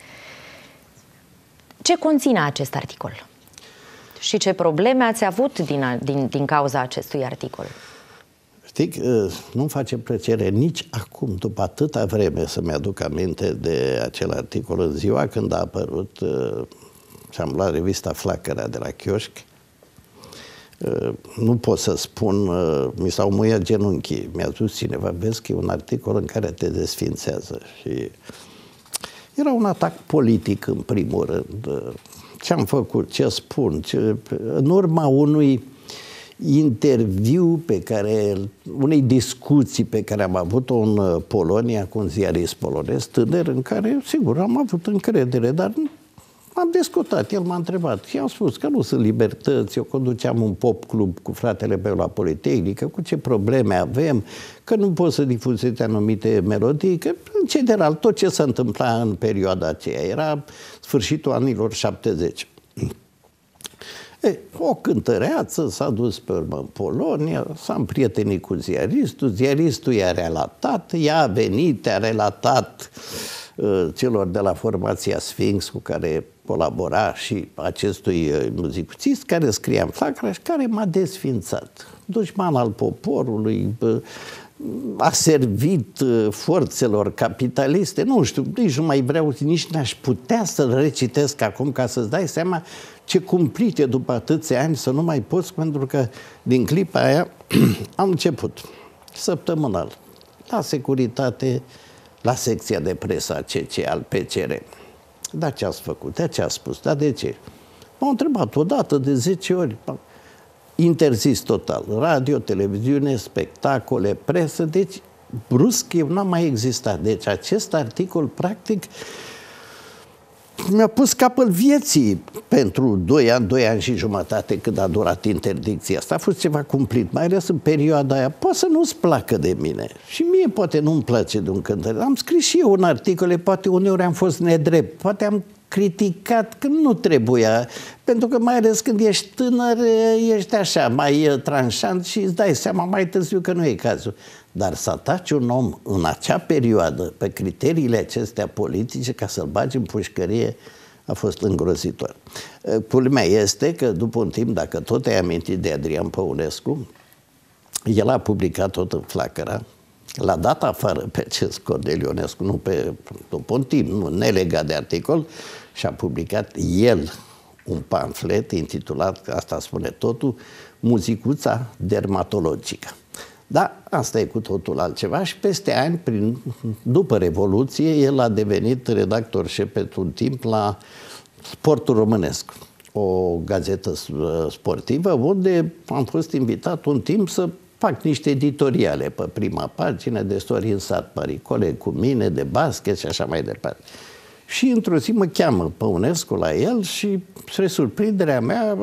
Speaker 1: Ce conține acest articol? Și ce probleme ați avut din cauza acestui articol?
Speaker 2: Știi, nu-mi face plăcere nici acum, după atâta vreme, să-mi aduc aminte de acel articol în ziua când a apărut și am luat revista Flacăra de la chioșc. Nu pot să spun, mi s-au muiat genunchii. Mi-a spus cineva, vezi că e un articol în care te desfințează. Și era un atac politic, în primul rând. Ce am făcut, ce spun, în urma unui interviu unei discuții pe care am avut-o în Polonia cu un ziarist polonez tânăr, în care, sigur, am avut încredere, dar am discutat, el m-a întrebat și am spus că nu sunt libertăți, eu conduceam un pop club cu fratele meu la Politehnică, cu ce probleme avem, că nu pot să difuzeze anumite melodii, că în general tot ce se întâmpla în perioada aceea era sfârșitul anilor 70. O cântăreață s-a dus pe urmă în Polonia, s-a împrietenit cu ziaristul i-a relatat, ea a venit, a relatat celor de la formația Sphinx cu care colabora și acestui muzicuțist care scria în Flacăra și care m-a desfințat. Dușman al poporului, a servit forțelor capitaliste, nu știu, nici nu mai vreau, nici n-aș putea să-l recitesc acum ca să-ți dai seama ce cumplit e după atâția ani să nu mai poți, pentru că din clipa aia am început săptămânal la securitate, la secția de presă CC al PCR. Dar ce ați făcut? De ce ați spus? Dar de ce? M-au întrebat odată de 10 ori. Interzis total. Radio, televiziune, spectacole, presă. Deci, brusc, eu n-am mai existat. Deci, acest articol, practic, mi-a pus capăt vieții pentru 2 ani și jumătate când a durat interdicția asta. A fost ceva cumplit, mai ales în perioada aia. Poate să nu-ți placă de mine. Și mie poate nu-mi place de un cântăreț. Am scris și eu un articol, poate uneori am fost nedrept, poate am criticat că nu trebuia, pentru că mai ales când ești tânăr, ești așa, mai tranșant și îți dai seama mai târziu că nu e cazul. Dar să ataci un om în acea perioadă, pe criteriile acestea politice, ca să-l bagi în pușcărie, a fost îngrozitor. Culmea este că după un timp, dacă tot ai amintit de Adrian Păunescu, el a publicat tot în Flacăra, L-a dat afară pe acest Cornel Ionescu, nu pe Pontim, nu, nelegat de articol, și a publicat el un pamflet intitulat, asta spune totul, Muzicuța dermatologică. Da, asta e cu totul altceva și peste ani, după Revoluție, el a devenit redactor șef pentru un timp la Sportul Românesc, o gazetă sportivă, unde am fost invitat un timp să fac niște editoriale pe prima pagină de Sorin Sat Maricole cu mine, de basket și așa mai departe. Și într-o zi mă cheamă Păunescu la el și, spre surprinderea mea,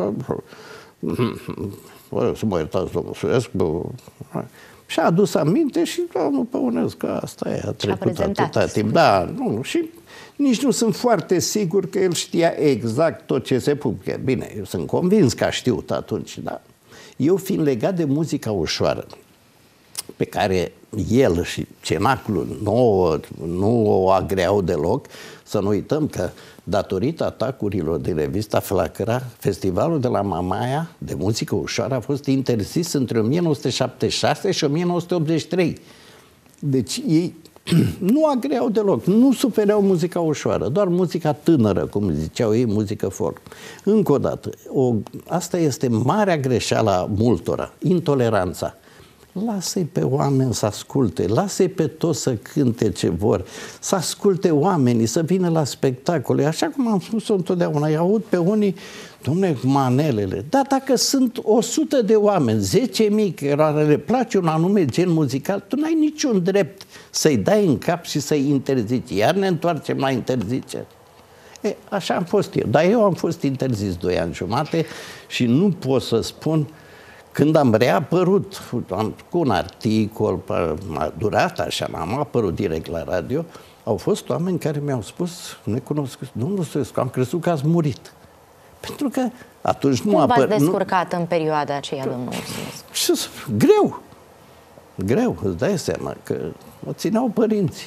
Speaker 2: să mă iertați, domnul Suescu, și a adus aminte și domnul Păunescu, asta e, a trecut atâta timp. Da, nu, și nici nu sunt foarte sigur că el știa exact tot ce se publică. Bine, eu sunt convins că a știut atunci, da. Eu fiind legat de muzica ușoară, pe care el și cenaclul nu o agreau deloc, să nu uităm că datorită atacurilor din revista Flacăra, festivalul de la Mamaia de muzică ușoară a fost interzis între 1976 și 1983. Deci ei nu agreau deloc, nu sufereau muzica ușoară, doar muzica tânără, cum ziceau ei, muzică folk. Încă o dată, asta este marea greșeală a multora, intoleranța. Lasă-i pe oameni să asculte, lasă-i pe toți să cânte ce vor, să asculte oamenii, să vină la spectacole. Așa cum am spus-o întotdeauna, îi aud pe unii, dom'le, manelele. Dar dacă sunt 100 de oameni, 10.000 care le place un anume gen muzical, tu n-ai niciun drept să-i dai în cap și să-i interzici. Iar ne întoarcem la interzicere. Așa am fost eu. Dar eu am fost interzis 2 ani jumate și nu pot să spun. Când am reapărut cu un articol, a durat așa, am apărut direct la radio, au fost oameni care mi-au spus, necunoscut, domnul Suescu, am crezut că ați murit. Pentru că atunci
Speaker 1: Cum v-ați descurcat în perioada aceea, domnul Suescu?
Speaker 2: Greu, îți dai seama că o țineau părinții.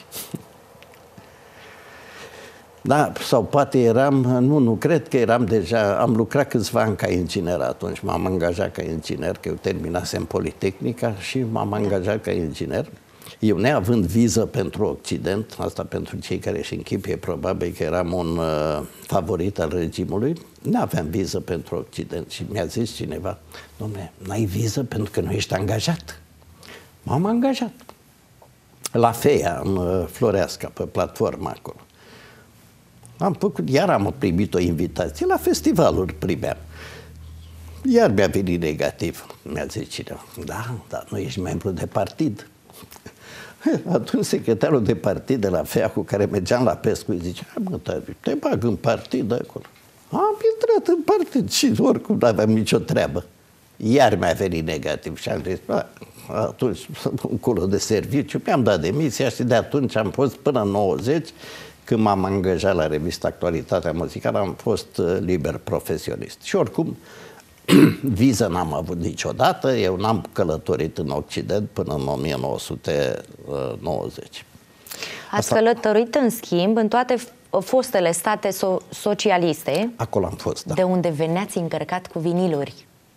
Speaker 2: Da, sau poate eram, nu cred că eram deja, am lucrat câțiva ani ca inginer atunci, m-am angajat ca inginer, că eu terminasem Politehnica și m-am angajat ca inginer. Eu neavând viză pentru Occident, asta pentru cei care își închipuie probabil că eram un favorit al regimului, n-aveam viză pentru Occident și mi-a zis cineva, dom'le, n-ai viză pentru că nu ești angajat. M-am angajat la FEA, în Floreasca, pe platforma acolo. Iar am primit o invitație, la festivaluri primeam. Iar mi-a venit negativ. Mi-a zis cineva, da, nu ești membru de partid. Atunci secretarul de partid de la FEA cu care mergeam la pescu îi zice, te bag în partid acolo. Am intrat în partid și oricum nu aveam nicio treabă. Iar mi-a venit negativ și am zis, atunci, încolo de serviciu, mi-am dat demisia și de atunci am fost până în 90. Când m-am angajat la revista Actualitatea Muzicală, am fost liber profesionist. Și oricum, viză n-am avut niciodată, eu n-am călătorit în Occident până în 1990.
Speaker 1: Ați călătorit, în schimb, în toate fostele state socialiste.
Speaker 2: Acolo am fost, da.
Speaker 1: De unde veneați încărcat cu viniluri.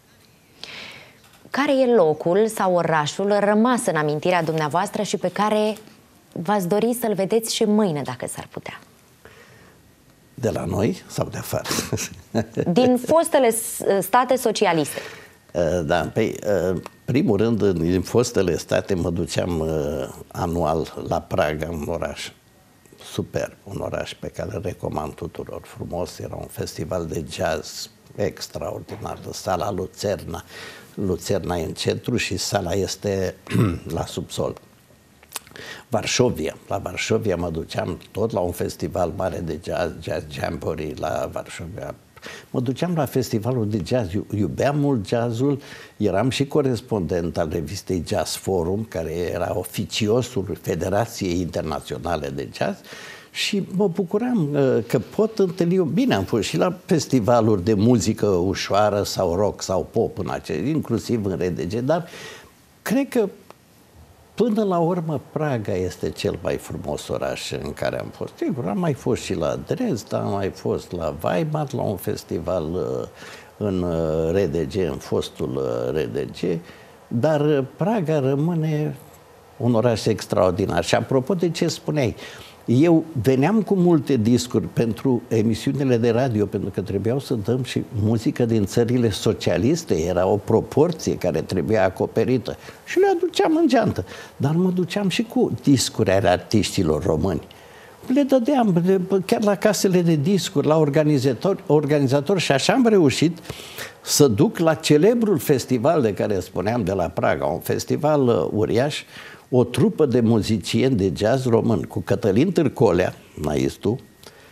Speaker 1: Care e locul sau orașul rămas în amintirea dumneavoastră și pe care v-ați dori să-l vedeți și mâine, dacă s-ar putea?
Speaker 2: De la noi sau de afară?
Speaker 1: Din fostele state socialiste.
Speaker 2: Da, pe primul rând, din fostele state mă duceam anual la Praga, un oraș superb, un oraș pe care îl recomand tuturor. Frumos, era un festival de jazz extraordinar, sala Lucerna. Lucerna e în centru și sala este la subsol. Varșovia. La Varșovia mă duceam tot la un festival mare de jazz, Jazz Jamboree la Varșovia. Mă duceam la festivalul de jazz, iubeam mult jazzul, eram și corespondent al revistei Jazz Forum, care era oficiosul Federației Internaționale de Jazz, și mă bucuram că pot întâlni. Bine, am fost și la festivaluri de muzică ușoară sau rock sau pop, inclusiv în RDG, dar cred că până la urmă, Praga este cel mai frumos oraș în care am fost. Sigur, am mai fost și la Dresda, am mai fost la Weimar, la un festival în RDG, în fostul RDG, dar Praga rămâne un oraș extraordinar. Și apropo de ce spuneai, eu veneam cu multe discuri pentru emisiunile de radio, pentru că trebuiau să dăm și muzică din țările socialiste, era o proporție care trebuia acoperită și le aduceam în geantă. Dar mă duceam și cu discuri ale artiștilor români. Le dădeam chiar la casele de discuri, la organizatori și așa am reușit să duc la celebrul festival de care spuneam de la Praga, un festival uriaș, o trupă de muzicieni de jazz român, cu Cătălin Târcolea, maestru,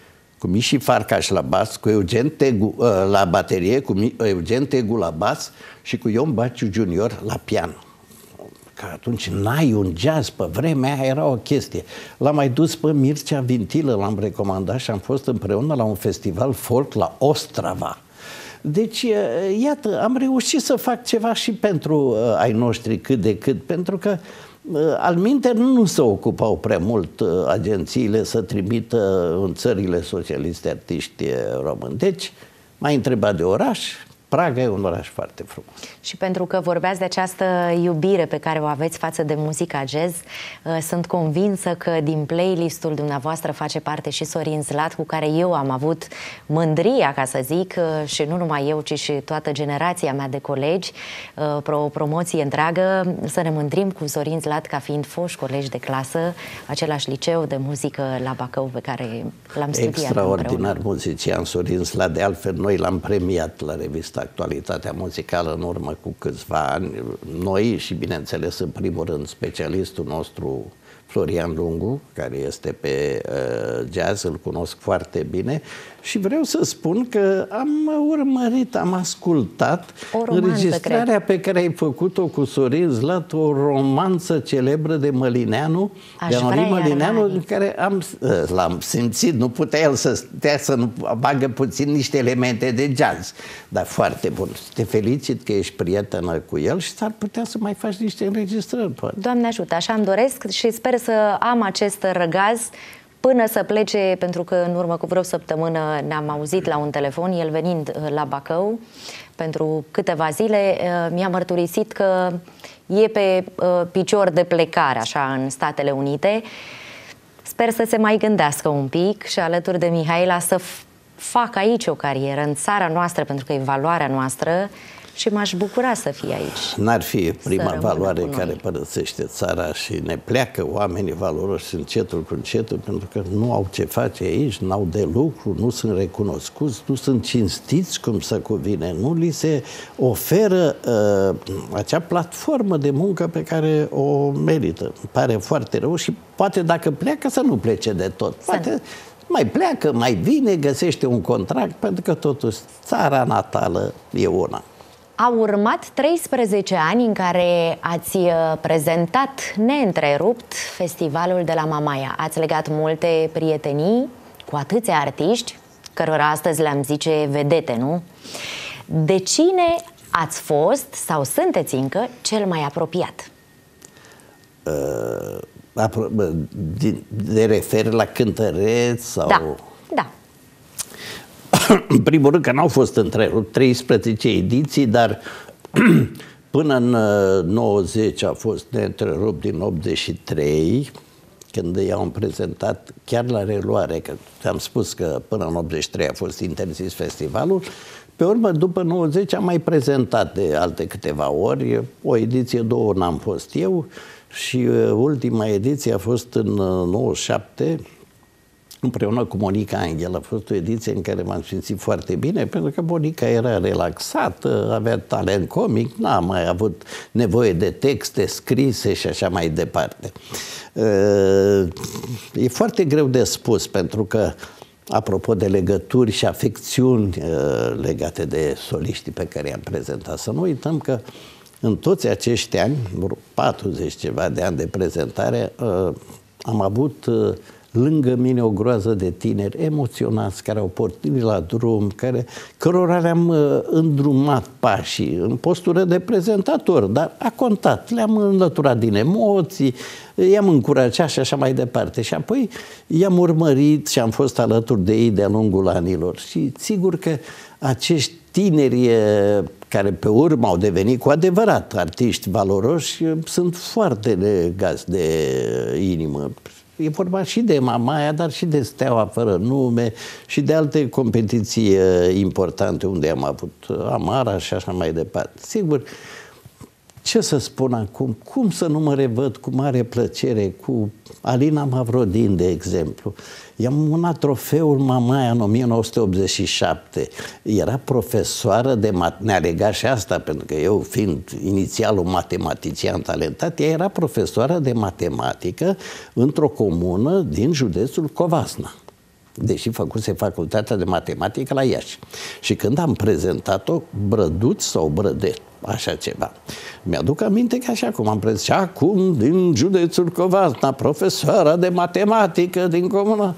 Speaker 2: cu Miși Farcaș la bas, cu Eugen Tegu la baterie, cu Eugen Tegu la bas și cu Ion Baciu Junior la pian. Că atunci n-ai un jazz, pe vremea aia era o chestie. L-am mai dus pe Mircea Vintilă, l-am recomandat și am fost împreună la un festival folk la Ostrava. Deci, iată, am reușit să fac ceva și pentru ai noștri cât de cât, pentru că alminteri nu se ocupau prea mult agențiile să trimită în țările socialiste artiști români. Deci, m-ai întrebat de oraș. Praga e un oraș foarte frumos.
Speaker 1: Și pentru că vorbeați de această iubire pe care o aveți față de muzica jazz, sunt convinsă că din playlistul dumneavoastră face parte și Sorin Zlat, cu care eu am avut mândria, ca să zic, și nu numai eu, ci și toată generația mea de colegi, o promoție întreagă, să ne mândrim cu Sorin Zlat ca fiind foști colegi de clasă, același liceu de muzică la Bacău pe care l-am studiat
Speaker 2: extraordinar
Speaker 1: împreună.
Speaker 2: muzician Sorin Zlat, de altfel noi l-am premiat la revista Actualitatea Muzicală în urmă cu câțiva ani, noi și bineînțeles în primul rând specialistul nostru Florian Lungu, care este pe jazz, îl cunosc foarte bine și vreau să spun că am urmărit, am ascultat înregistrarea pe care ai făcut-o cu Sorin Zlat, o romanță celebră de Mălineanu, de Anorii Mălineanu, în care l-am simțit, nu putea el să stea să nu bagă puțin niște elemente de jazz, dar foarte bun. Te felicit că ești prietenă cu el și s-ar putea să mai faci niște înregistrări, poate.
Speaker 1: Doamne ajută, așa îmi doresc și sper să am acest răgaz până să plece, pentru că în urmă cu vreo săptămână ne-am auzit la un telefon, el venind la Bacău pentru câteva zile, mi-a mărturisit că e pe picior de plecare, așa, în Statele Unite. Sper să se mai gândească un pic și alături de Mihaela să facă aici o carieră, în țara noastră, pentru că e valoarea noastră. Și m-aș bucura să fie aici.
Speaker 2: N-ar fi prima valoare care părăsește țara și ne pleacă oamenii valoroși încetul cu încetul, pentru că nu au ce face aici, n-au de lucru, nu sunt recunoscuți, nu sunt cinstiți cum se cuvine, nu li se oferă acea platformă de muncă pe care o merită. Îmi pare foarte rău și poate dacă pleacă să nu plece de tot. Poate mai pleacă, mai vine, găsește un contract, pentru că totuși țara natală e una.
Speaker 1: Au urmat 13 ani în care ați prezentat neîntrerupt festivalul de la Mamaia. Ați legat multe prietenii cu atâția artiști, cărora astăzi le-am zice vedete, nu? De cine ați fost sau sunteți încă cel mai apropiat?
Speaker 2: De refer la cântăreți sau...
Speaker 1: Da, da.
Speaker 2: În primul rând că n-au fost întrerupt 13 ediții, dar până în 90 a fost neîntrerupt din 83, când i-am prezentat chiar la reluare, că am spus că până în 83 a fost interzis festivalul. Pe urmă, după 90 am mai prezentat de alte câteva ori, o ediție, două n-am fost eu și ultima ediție a fost în 97, împreună cu Monica Angel. A fost o ediție în care m-am simțit foarte bine, pentru că Monica era relaxată, avea talent comic, n-a mai avut nevoie de texte scrise și așa mai departe. E foarte greu de spus, pentru că, apropo de legături și afecțiuni legate de soliștii pe care i-am prezentat, să nu uităm că în toți acești ani, 40 ceva de ani de prezentare, am avut lângă mine o groază de tineri emoționați care au pornit la drum, cărora le-am îndrumat pașii în postură de prezentator, dar a contat, le-am înlăturat din emoții, i-am încurajat și așa mai departe. Și apoi i-am urmărit și am fost alături de ei de-a lungul anilor. Și sigur că acești tineri care pe urmă au devenit cu adevărat artiști valoroși sunt foarte legați de inimă. E vorba și de Mamaia, dar și de Steaua fără nume și de alte competiții importante unde am avut Amara și așa mai departe. Sigur, ce să spun acum? Cum să nu mă revăd cu mare plăcere cu Alina Mavrodin, de exemplu. I-am mânat trofeul Mamaia în 1987. Era profesoară de ne-a legat și asta, pentru că eu, fiind inițial un matematician talentat, ea era profesoară de matematică într-o comună din județul Covasna, deși făcuse facultatea de matematică la Iași. Și când am prezentat-o, Brăduț sau Brădet, așa ceva. Mi-aduc aminte că așa cum am prezentat, și acum din județul Covasna, profesoara de matematică din comună.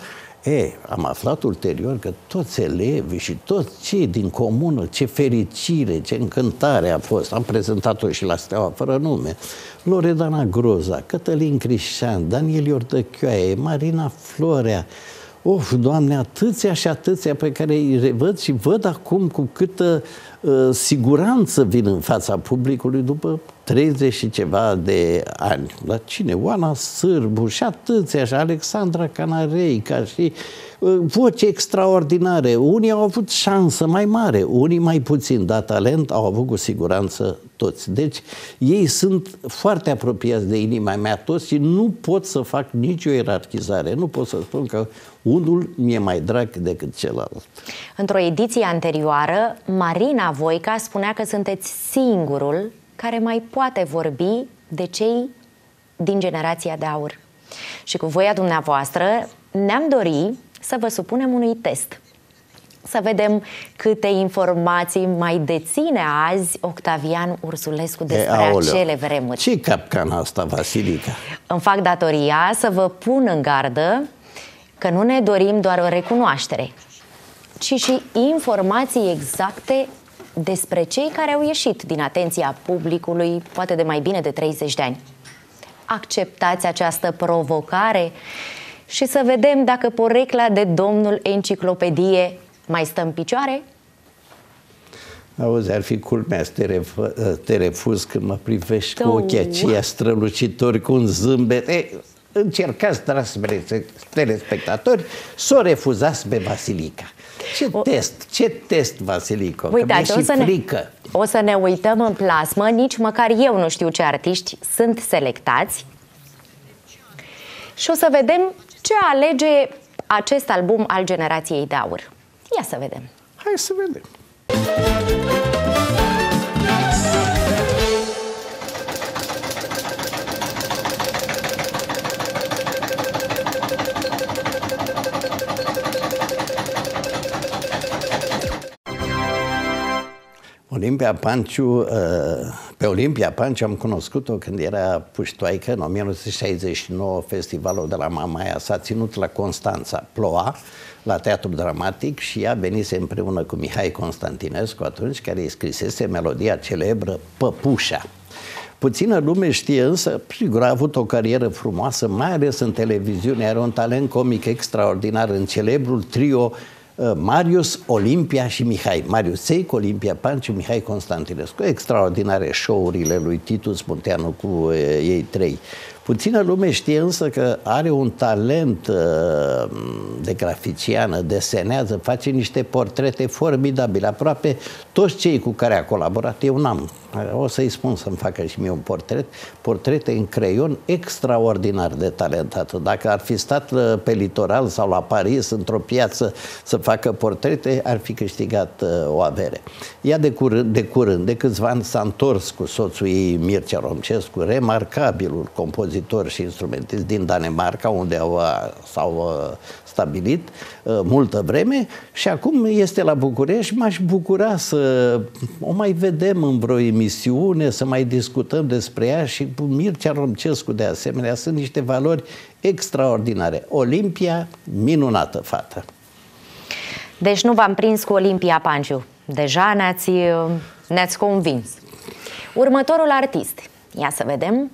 Speaker 2: Am aflat ulterior că toți elevii și toți cei din comună, ce fericire, ce încântare a fost. Am prezentat-o și la Steaua fără nume. Loredana Groza, Cătălin Crișan, Daniel Iordăchioaie, Marina Florea. Doamne, atâția și atâția pe care îi revăd și văd acum cu câtă siguranță vin în fața publicului după 30 și ceva de ani. Dar cine? Oana Sârbu și atâția, și Alexandra Canareica și voci extraordinare. Unii au avut șansă mai mare, unii mai puțin, dar talent au avut cu siguranță toți. Deci ei sunt foarte apropiați de inima mea toți și nu pot să fac nicio ierarhizare. Nu pot să spun că unul mi-e mai drag decât celălalt.
Speaker 1: Într-o ediție anterioară, Marina Voica spunea că sunteți singurul care mai poate vorbi de cei din generația de aur. Și cu voia dumneavoastră ne-am dorit să vă supunem unui test. Să vedem câte informații mai deține azi Octavian Ursulescu despre acele vremuri.
Speaker 2: Ce capcana asta, Vasilica?
Speaker 1: Îmi fac datoria să vă pun în gardă că nu ne dorim doar o recunoaștere, ci și informații exacte despre cei care au ieșit din atenția publicului poate de mai bine de 30 de ani. Acceptați această provocare și să vedem dacă porecla de domnul Enciclopedie mai stă în picioare?
Speaker 2: Auzi, ar fi culmea să te refuz când mă privești cu ochii aceia strălucitori, cu un zâmbet. Încercați, dragi telespectatori, să o refuzați pe Vasilica. Ce test, Vasilica?
Speaker 1: Uitați, o să ne uităm în plasmă, nici măcar eu nu știu ce artiști sunt selectați și o să vedem ce alege acest album al generației de aur. Ia să vedem.
Speaker 2: Hai să vedem. Olimpia Panciu, pe Olimpia Panciu am cunoscut-o când era puștoaică, în 1969, festivalul de la Mamaia s-a ținut la Constanța, ploua, la Teatrul Dramatic, și ea venise împreună cu Mihai Constantinescu atunci, care îi scrisese melodia celebră Păpușa. Puțină lume știe însă, sigur, a avut o carieră frumoasă, mai ales în televiziune, are un talent comic extraordinar în celebrul trio Marius, Olimpia și Mihai. Marius Țeic, Olimpia Panciu, Mihai Constantinescu. Extraordinare show-urile lui Titus Munteanu cu ei trei. Puțină lume știe însă că are un talent de graficiană, desenează, face niște portrete formidabile. Aproape toți cei cu care a colaborat, eu n-am. O să-i spun să-mi facă și mie un portrete în creion extraordinar de talentat. Dacă ar fi stat pe litoral sau la Paris, într-o piață, să facă portrete, ar fi câștigat o avere. Ea de curând, de câțiva ani, s-a întors cu soțul ei, Mircea Romcescu, remarcabilul compozitor și instrumentist din Danemarca, unde s-au stabilit multă vreme, și acum este la București. M-aș bucura să o mai vedem în vreo emisiune, să mai discutăm despre ea, și cu Mircea Romcescu de asemenea. Sunt niște valori extraordinare. Olimpia, minunată fată.
Speaker 1: Deci nu v-am prins cu Olimpia Panciu. Deja ne-ați convins. Următorul artist. Ia să vedem.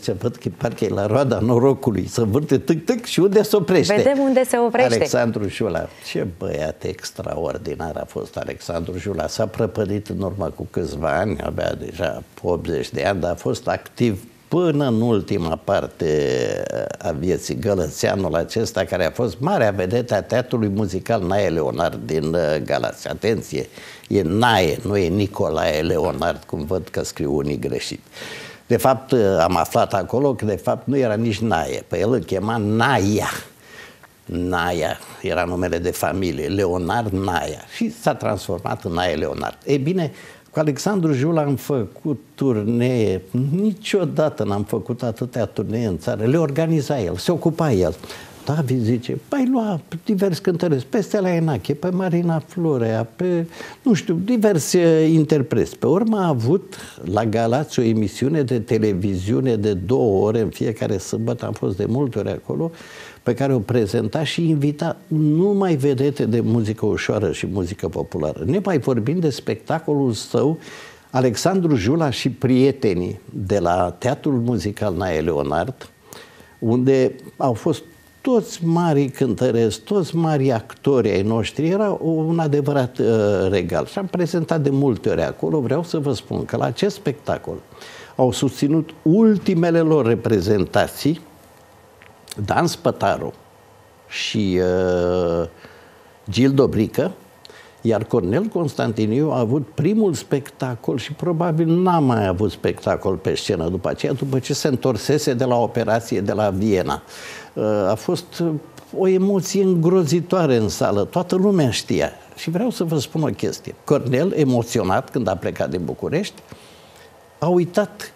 Speaker 2: zice, văd că parcă e la roada norocului, să vârte tic-tic și unde se oprește.
Speaker 1: Vedem unde se oprește.
Speaker 2: Alexandru Jula. Ce băiat extraordinar a fost Alexandru Jula. S-a prăpădit în urmă cu câțiva ani, abia deja 80 de ani, dar a fost activ până în ultima parte a vieții, gălățeanul acesta, care a fost marea vedetă a teatrului muzical Nae Leonard din Galați. Atenție, e Nae, nu e Nicolae Leonard, cum văd că scriu unii greșit. De fapt, am aflat acolo că de fapt nu era nici Nae, pe el îl chema Naia. Naia era numele de familie, Leonard Naia, și s-a transformat în Nae Leonard. Ei bine, cu Alexandru Jula am făcut turnee, niciodată n-am făcut atâtea turnee în țară, le organiza el, se ocupa el. David zice, păi lua diversi cântăreți, pe Stella Enache, pe Marina Florea, pe, nu știu, diversi interpreți. Pe urmă a avut la Galați o emisiune de televiziune de 2 ore în fiecare sâmbătă, am fost de multe ori acolo, pe care o prezenta și invita numai vedete de muzică ușoară și muzică populară. Ne mai vorbim de spectacolul său, Alexandru Jula și prietenii, de la Teatrul Muzical Nae Leonard, unde au fost toți mari cântăreți, toți mari actori ai noștri. Era un adevărat regal. Și am prezentat de multe ori acolo. Vreau să vă spun că la acest spectacol au susținut ultimele lor reprezentații Dan Spătaru și Gil Dobrică, iar Cornel Constantiniu a avut primul spectacol și probabil n-a mai avut spectacol pe scenă după aceea, după ce se întorsese de la operație de la Viena. A fost o emoție îngrozitoare în sală, toată lumea știa. Și vreau să vă spun o chestie. Cornel, emoționat când a plecat din București, a uitat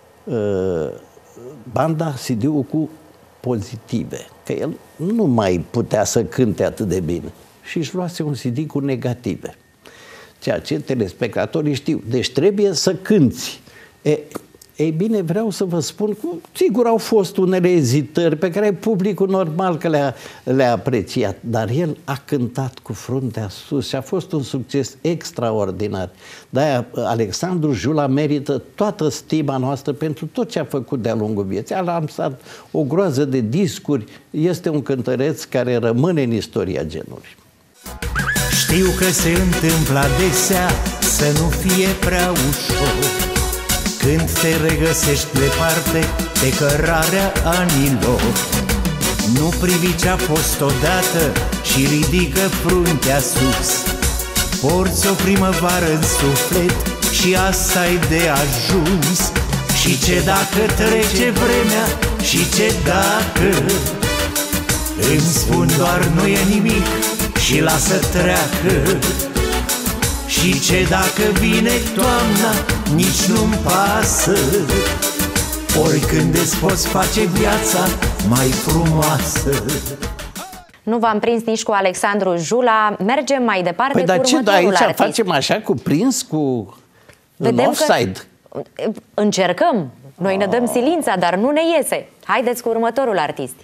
Speaker 2: banda, CD-ul cu Pozitive, că el nu mai putea să cânte atât de bine. Și își luase un CD cu Negative. Ceea ce telespectatorii știu. Deci trebuie să cânți. Ei bine, vreau să vă spun că, sigur, au fost unele ezitări pe care publicul normal că le-a apreciat, dar el a cântat cu fruntea sus și a fost un succes extraordinar. De-aia Alexandru Jula merită toată stima noastră pentru tot ce a făcut de-a lungul vieții. A lansat o groază de discuri, este un cântăreț care rămâne în istoria genului.
Speaker 3: Știu că se întâmplă adesea să nu fie prea ușor când te regăsești departe de cărarea anilor. Nu privi ce-a fost odată și ridică fruntea sus. Porți o primăvară în suflet și asta-i de ajuns. Și ce dacă trece vremea și ce dacă îmi spun doar nu e nimic și lasă treacă. Și ce dacă vine toamna, nici nu-mi pasă. Oricând îți poți face viața mai frumoasă.
Speaker 1: Nu v-am prins nici cu Alexandru Jula. Mergem mai departe cu următorul
Speaker 2: dar aici
Speaker 1: artist.
Speaker 2: facem așa cu prins, cu
Speaker 1: Vedem
Speaker 2: offside.
Speaker 1: Că încercăm. Noi ne dăm silința, dar nu ne iese. Haideți cu următorul artist.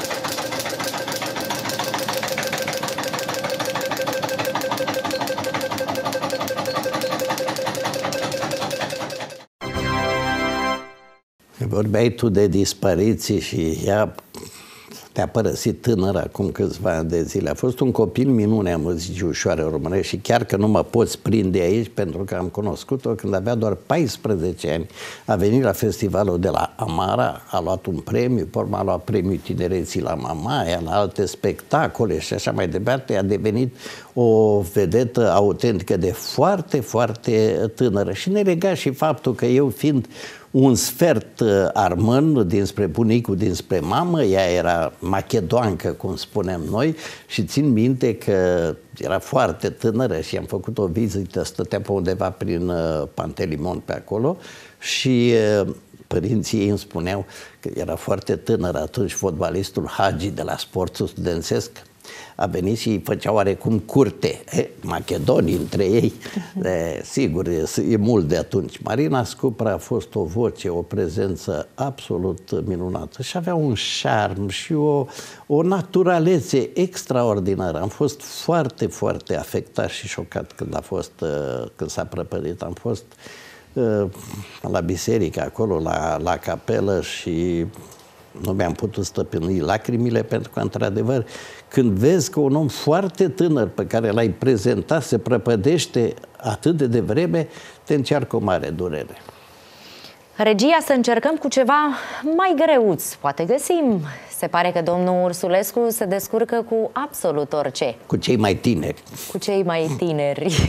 Speaker 2: Vorbeai tu de dispariții și ea te-a părăsit tânăr acum câțiva ani de zile. A fost un copil minune a muzicii ușoare românești și chiar că nu mă poți prinde aici pentru că am cunoscut-o când avea doar 14 ani. A venit la festivalul de la Amara, a luat un premiu, pe urmă a luat premiul tinereții la Mamaia, la alte spectacole și așa mai departe. A devenit o vedetă autentică de foarte, foarte tânără. Și ne lega și faptul că eu, fiind un sfert armân dinspre bunicul, dinspre mamă, ea era machedoancă, cum spunem noi, și țin minte că era foarte tânără și am făcut o vizită, stătea pe undeva prin Pantelimon pe acolo și părinții ei îmi spuneau că era foarte tânăr atunci fotbalistul Hagi de la Sportul Studențesc. A venit și îi făcea oarecum curte, macedonii între ei, sigur, e mult de atunci. Marina Scupra a fost o voce, o prezență absolut minunată și avea un șarm și o naturalețe extraordinară. Am fost foarte, foarte afectat și șocat când s-a prăpădit. Am fost la biserică, acolo, la capelă și nu mi-am putut stăpâni lacrimile, pentru că, într-adevăr, când vezi că un om foarte tânăr pe care l-ai prezentat se prăpădește atât de devreme, te încearcă o mare durere.
Speaker 1: Regia, să încercăm cu ceva mai greuț. Poate găsim. Se pare că domnul Ursulescu se descurcă cu absolut orice.
Speaker 2: Cu cei mai tineri.
Speaker 1: Cu cei mai tineri.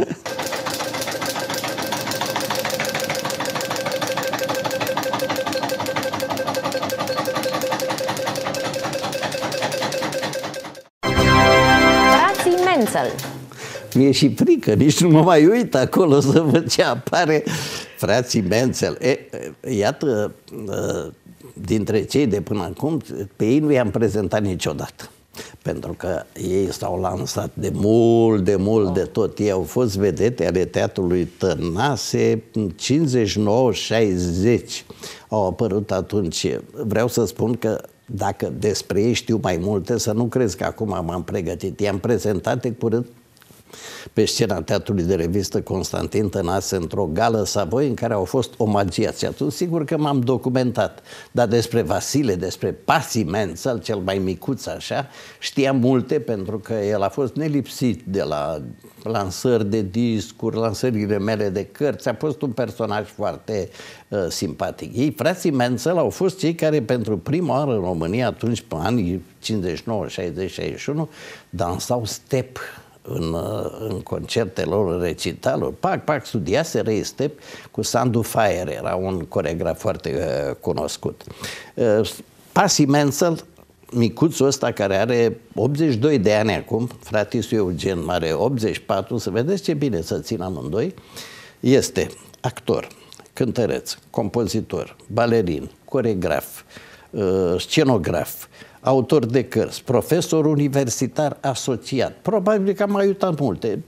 Speaker 1: Frații Menzel.
Speaker 2: Mi-e și frică, nici nu mă mai uit acolo să văd ce apare. Frații Menzel. Iată, dintre cei de până acum, pe ei nu i-am prezentat niciodată. Pentru că ei s-au lansat de mult de tot. Ei au fost vedete ale Teatrului Tănase în 59-60. Au apărut atunci. Vreau să spun că dacă despre ei știu mai multe, să nu crezi că acum m-am pregătit. I-am prezentat de curând pe scena Teatrului de Revistă Constantin Tănase într-o gală Savoy în care au fost omagiați. Atunci sigur că m-am documentat, dar despre Vasile, despre Pasi Menzel, cel mai micuț așa, știam multe, pentru că el a fost nelipsit de la lansări de discuri, lansările mele de cărți, a fost un personaj foarte simpatic. Ei, frații Menzel, au fost cei care pentru prima oară în România, atunci pe anii 59, 60, 61, dansau step în concertele lor, în recitaluri. Pac, studiase step cu Sandu Faier, era un coregraf foarte cunoscut. Pasi Menzel, micuțul ăsta care are 82 de ani acum, fratisul Eugen are 84, să vedeți ce bine să țin amândoi, este actor, cântăreț, compozitor, balerin, coregraf, scenograf, autor de cărți, profesor universitar asociat, probabil că am mai uitat multe,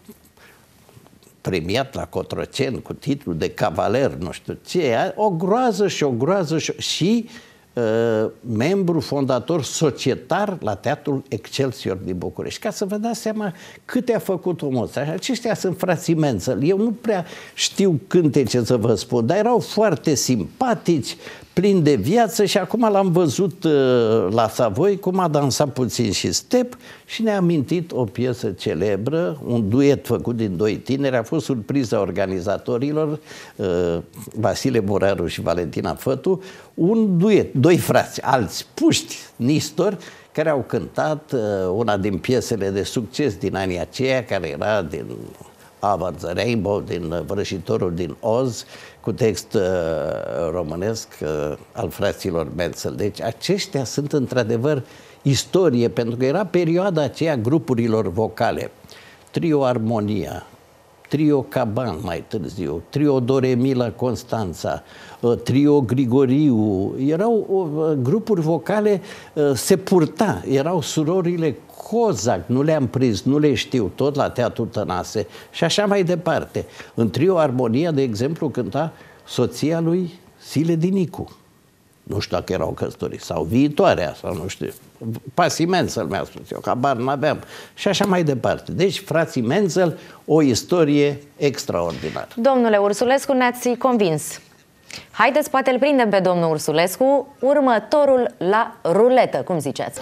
Speaker 2: premiat la Cotroceni cu titlul de cavaler, nu știu ce, o groază și membru fondator societar la Teatrul Excelsior din București. Ca să vă dați seama câte a făcut omul ăsta. Aceștia sunt frații Menzel. Eu nu prea știu cântece să vă spun, dar erau foarte simpatici, plini de viață și acum l-am văzut la Savoy cum a dansat puțin și step și ne-a amintit o piesă celebră, un duet făcut din doi tineri, a fost surpriza organizatorilor, Vasile Moraru și Valentina Fătu, un duet, doi frați, alți puști, nistori, care au cântat una din piesele de succes din anii aceia, care era din Over the Rainbow, din Vrăjitorul din Oz, cu text românesc al fraților Menzel. Deci aceștia sunt într-adevăr istorie, pentru că era perioada aceea grupurilor vocale. Trio Armonia, Trio Caban mai târziu, Trio Doremila Constanța, Trio Grigoriu, erau grupuri vocale, se purta, erau surorile Cozac, nu le-am prins, nu le știu, tot la Teatrul Tănase și așa mai departe. În Trio Armonia, de exemplu, cânta soția lui Sile Dinicu. Nu știu dacă erau căsătoriți, sau viitoarea, sau nu știu. Pasi Menzel mi-a spus, eu habar n-aveam. Și așa mai departe. Deci, frații Menzel, o istorie extraordinară.
Speaker 1: Domnule Ursulescu, ne-ați convins. Haideți, poate îl prindem pe domnul Ursulescu, următorul la ruletă, cum ziceați.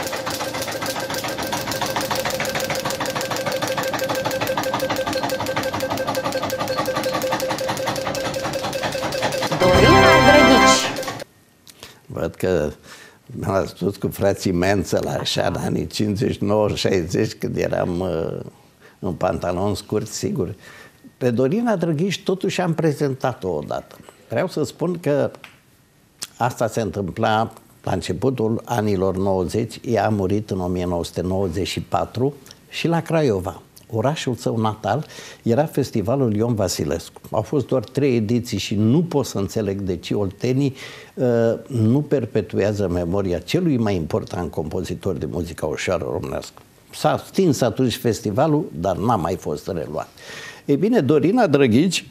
Speaker 2: Văd că m-am spus cu frații Menzel așa în anii 59-60, când eram în pantaloni scurți, sigur. Pe Dorina Drăghici totuși am prezentat-o odată. Vreau să spun că asta se întâmpla la începutul anilor 90, ea a murit în 1994 și la Craiova. Orașul său natal era Festivalul Ion Vasilescu. Au fost doar 3 ediții și nu pot să înțeleg de ce oltenii nu perpetuează memoria celui mai important compozitor de muzică ușoară românească. S-a stins atunci festivalul, dar n-a mai fost reluat. Ei bine, Dorina Drăghici,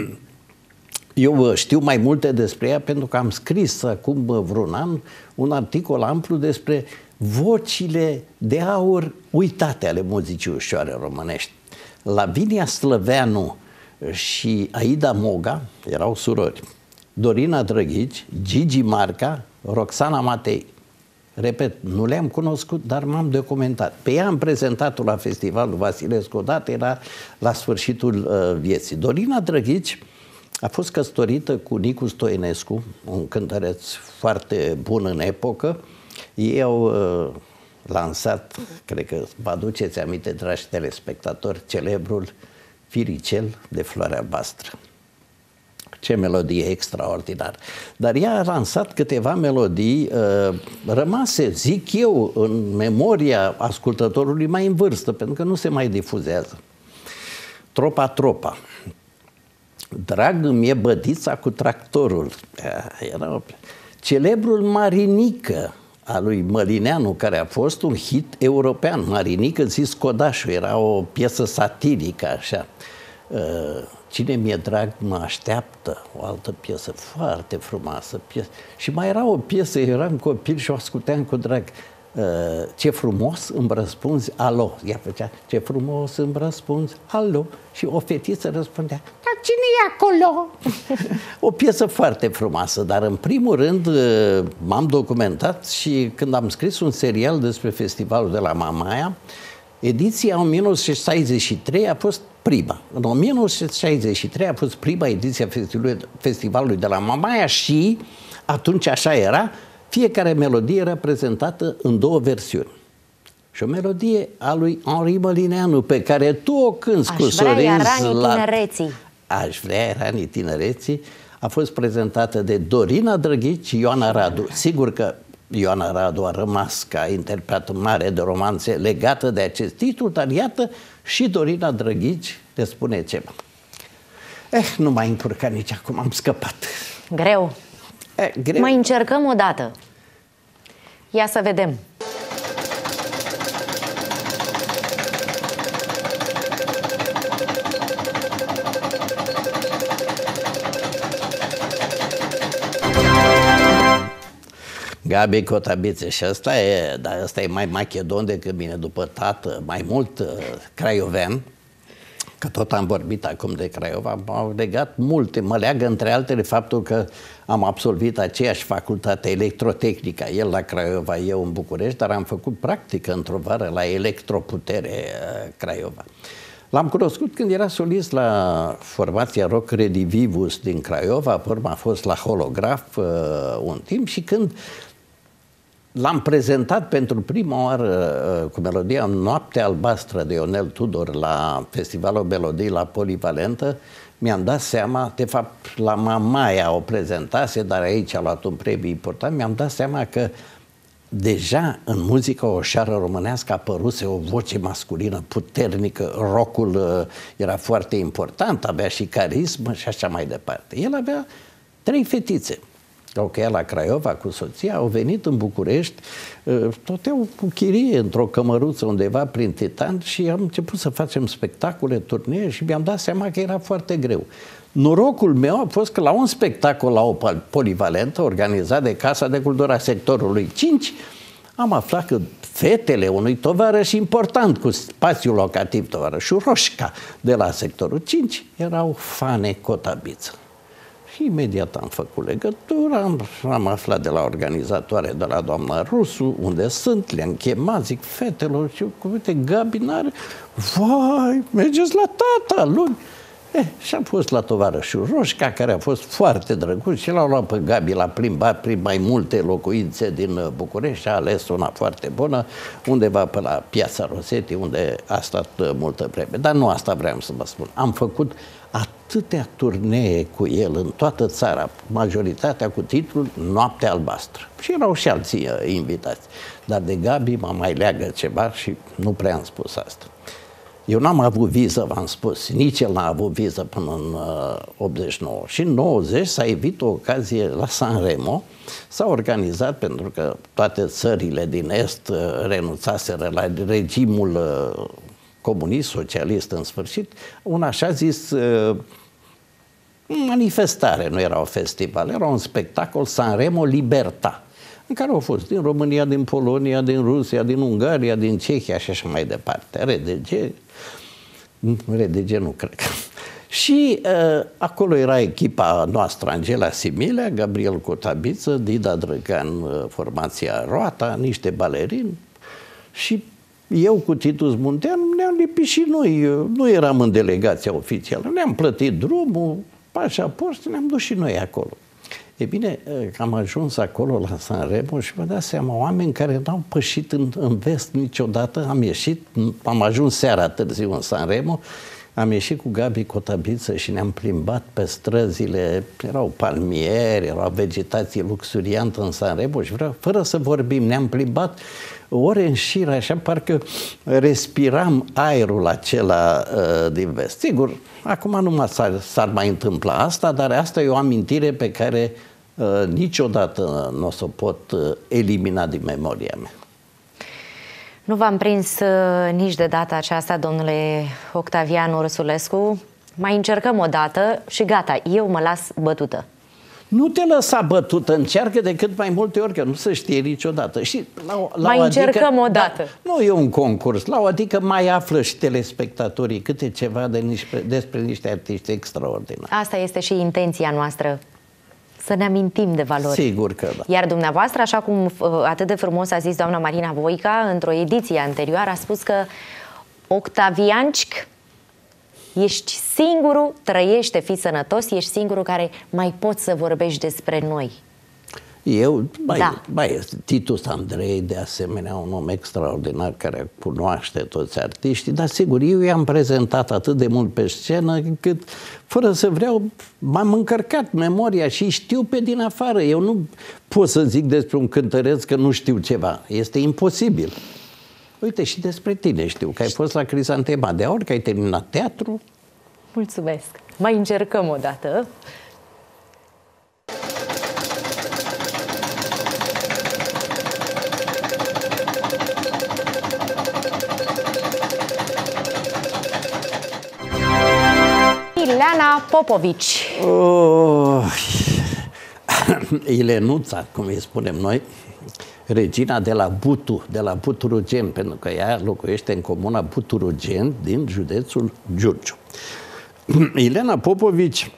Speaker 2: eu știu mai multe despre ea pentru că am scris acum vreun an un articol amplu despre vocile de aur uitate ale muzicii ușoare românești. Lavinia Slăveanu și Aida Moga, erau surori, Dorina Drăghici, Gigi Marca, Roxana Matei. Repet, nu le-am cunoscut, dar m-am documentat. Pe ea am prezentat-o la festivalul Vasilescu odată, era la sfârșitul vieții. Dorina Drăghici a fost căsătorită cu Nicu Stoinescu, un cântăreț foarte bun în epocă. Ei au lansat, cred că vă aduceți aminte, dragi telespectatori, celebrul Firicel de floare albastră. Ce melodie extraordinară. Dar ea a lansat câteva melodii rămase, zic eu, în memoria ascultătorului mai în vârstă, pentru că nu se mai difuzează. Tropa, tropa. Drag îmi e bădița cu tractorul. Era celebrul Marinică a lui Mălineanu, care a fost un hit european. Marinică zis Codașul, era o piesă satirică, așa. Cine mi-e drag mă așteaptă, o altă piesă foarte frumoasă. Și mai era o piesă, eram copil și o asculteam cu drag. Ce frumos îmi răspunzi, alo. Ea făcea, ce frumos îmi răspunzi, alo. Și o fetiță răspundea, dar cine e acolo? O piesă foarte frumoasă, dar în primul rând m-am documentat și când am scris un serial despre festivalul de la Mamaia, ediția 1963 a fost prima. În 1963 a fost prima ediție a festivalului de la Mamaia și atunci așa era, fiecare melodie era prezentată în două versiuni. Și o melodie a lui Henri Mălineanu, pe care tu o cânti cu Sorin
Speaker 1: Tinereții.
Speaker 2: Aș vrea era anii tinereții, a fost prezentată de Dorina Drăghici și Ioana Radu. Sigur că Ioana Radu a rămas ca interpret mare de romanțe legată de acest titlu, dar iată și Dorina Drăghici ne spune ceva. Nu m-ai încurcat nici acum, am scăpat.
Speaker 1: Greu.
Speaker 2: Greu.
Speaker 1: Mai încercăm o dată. Ia să vedem.
Speaker 2: Gabi Cotabițe, și ăsta e, dar ăsta e mai macedon decât mine, după tată, mai mult craiovean, că tot am vorbit acum de Craiova, m-au legat multe, mă leagă între altele faptul că am absolvit aceeași facultate electrotehnică, el la Craiova, eu în București, dar am făcut practică într-o vară la Electroputere Craiova. L-am cunoscut când era solist la formația Rock Redivivus din Craiova, pe urmă a fost la Holograf un timp și când l-am prezentat pentru prima oară cu melodia Noaptea albastră de Ionel Tudor la Festivalul Melodii la Polivalentă, mi-am dat seama, de fapt la Mamaia o prezentase, dar aici a luat un premiu important, mi-am dat seama că deja în muzica oșară românească apăruse o voce masculină puternică, rock-ul era foarte important, avea și carismă și așa mai departe. El avea 3 fetițe. Au ea la Craiova cu soția, au venit în București, toteau cu chirie într-o cămăruță undeva prin Titan și am început să facem spectacole, turnee și mi-am dat seama că era foarte greu. Norocul meu a fost că la un spectacol la o polivalentă organizat de Casa de Cultură a sectorului 5 am aflat că fetele unui tovarăș important cu spațiu locativ, tovarășul Roșca de la sectorul 5, erau fane Cotabiță. Și imediat am făcut legătură, am aflat de la organizatoare, de la doamna Rusu, unde sunt, le-am chemat, zic, fetelor, și uite, Gabi n-are, vai, mergeți la tata, luni. Și am fost la tovarășul Roșca, care a fost foarte drăguț și l-au luat pe Gabi la plimbat prin mai multe locuințe din București și a ales una foarte bună, undeva pe la Piața Rosetti, unde a stat multă vreme. Dar nu asta vreau să vă spun. Am făcut atâtea turnee cu el în toată țara, majoritatea cu titlul Noaptea albastră. Și erau și alții invitați. Dar de Gabi mă mai leagă ceva și nu prea am spus asta. Eu n-am avut viză, v-am spus, nici el n-a avut viză până în 89. Și în 90 s-a evit o ocazie la Sanremo, s-a organizat, pentru că toate țările din Est renunțaseră la regimul comunist, socialist în sfârșit, un așa zis manifestare, nu era un festival, era un spectacol Sanremo Libertà, în care au fost din România, din Polonia, din Rusia, din Ungaria, din Cehia și așa mai departe. RDG nu cred. Și acolo era echipa noastră, Angela Similea, Gabriel Cotabiță, Dida Drăgan, formația Roata, niște balerini și eu cu Titus Muntean ne-am lipit și noi. Nu eram în delegația oficială, ne-am plătit drumul, pașaport, ne-am dus și noi acolo. E bine, am ajuns acolo la Sanremo și vă dați seama, oameni care n-au pășit în vest niciodată, am ajuns seara târziu în Sanremo, am ieșit cu Gabi Cotabiță și ne-am plimbat pe străzile, erau palmieri, era vegetație luxuriantă în Sanremo și fără să vorbim, ne-am plimbat ore în șir, așa, parcă respiram aerul acela din vest. Sigur, acum nu s-ar mai întâmpla asta, dar asta e o amintire pe care niciodată nu o să o pot elimina din memoria mea.
Speaker 1: Nu v-am prins nici de data aceasta, domnule Octavian Ursulescu. Mai încercăm o dată și gata, eu mă las bătută.
Speaker 2: Nu te lăsa bătută, încearcă de cât mai multe ori, că nu se știe niciodată. Și
Speaker 1: mai încercăm o dată.
Speaker 2: Da, nu e un concurs, la o adică mai află și telespectatorii câte ceva despre niște artiști extraordinari.
Speaker 1: Asta este și intenția noastră, să ne amintim de valori.
Speaker 2: Sigur că da.
Speaker 1: Iar dumneavoastră, așa cum atât de frumos a zis doamna Marina Voica, într-o ediție anterioară a spus că Octaviancic, ești singurul, trăiește, fii sănătos, ești singurul care mai poți să vorbești despre noi.
Speaker 2: Eu, este Titus Andrei, de asemenea, un om extraordinar care cunoaște toți artiștii, dar sigur, eu i-am prezentat atât de mult pe scenă, încât, fără să vreau, m-am încărcat memoria și știu pe din afară. Eu nu pot să zic despre un cântăreț că nu știu ceva. Este imposibil. Uite, și despre tine știu, că ai fost la Crisantema de Aur, că ai terminat teatru.
Speaker 1: Mulțumesc. Mai încercăm o dată. Ileana Popovici.
Speaker 2: Ilenuța, cum îi spunem noi, regina de la Butu, de la Buturugen, pentru că ea locuiește în comuna Buturugen din județul Giurgiu. Ileana Popovici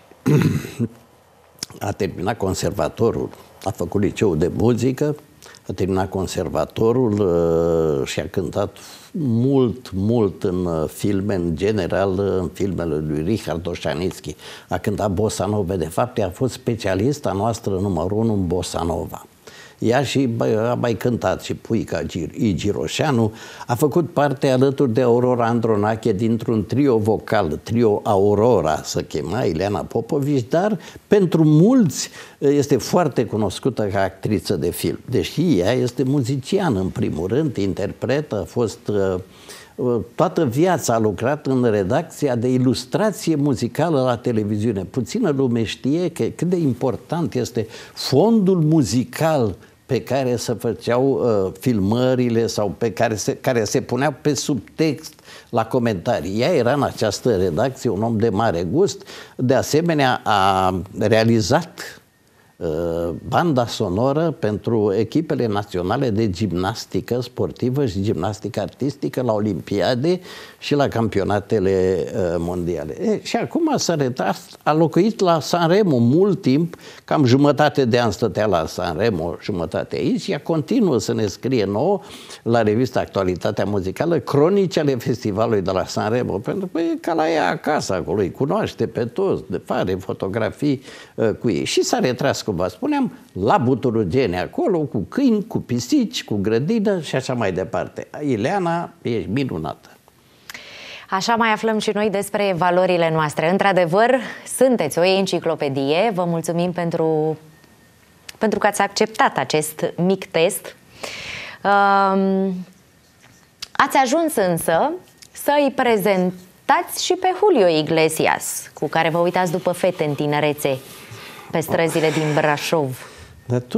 Speaker 2: a terminat conservatorul, a făcut liceul de muzică, a terminat conservatorul și a cântat mult în filme, în general în filmele lui Richard Oșanitski. A cântat bossa nova, de fapt ea a fost specialista noastră numărul 1 în bossa nova. Ea și a mai cântat și puica Igi Roșeanu, a făcut parte alături de Aurora Andronache dintr-un trio vocal, trio Aurora se chema, Ileana Popovici, dar pentru mulți este foarte cunoscută ca actriță de film. Deși ea este muziciană în primul rând, interpretă, a fost toată viața a lucrat în redacția de ilustrație muzicală la televiziune. Puțină lume știe că cât de important este fondul muzical pe care se făceau filmările sau care se puneau pe subtext la comentarii. Ea era în această redacție un om de mare gust. De asemenea, a realizat banda sonoră pentru echipele naționale de gimnastică sportivă și gimnastică artistică la Olimpiade și la campionatele mondiale. Și acum s-a retras, a locuit la Sanremo mult timp, cam jumătate de an stătea la Sanremo, jumătate aici, ea continuă să ne scrie nouă la revista Actualitatea Muzicală cronici ale festivalului de la Sanremo, pentru că e ca la ea acasă acolo, îi cunoaște pe toți, face fotografii cu ei. Și s-a retras, cum vă spuneam, la Buturugeni acolo, cu câini, cu pisici, cu grădină și așa mai departe. Ileana, ești minunată.
Speaker 1: Așa mai aflăm și noi despre valorile noastre. Într-adevăr, sunteți o enciclopedie. Vă mulțumim pentru că ați acceptat acest mic test. Ați ajuns însă să îi prezentați și pe Julio Iglesias, cu care vă uitați după fete în tinerețe pe străzile din Brașov.
Speaker 2: Dar tu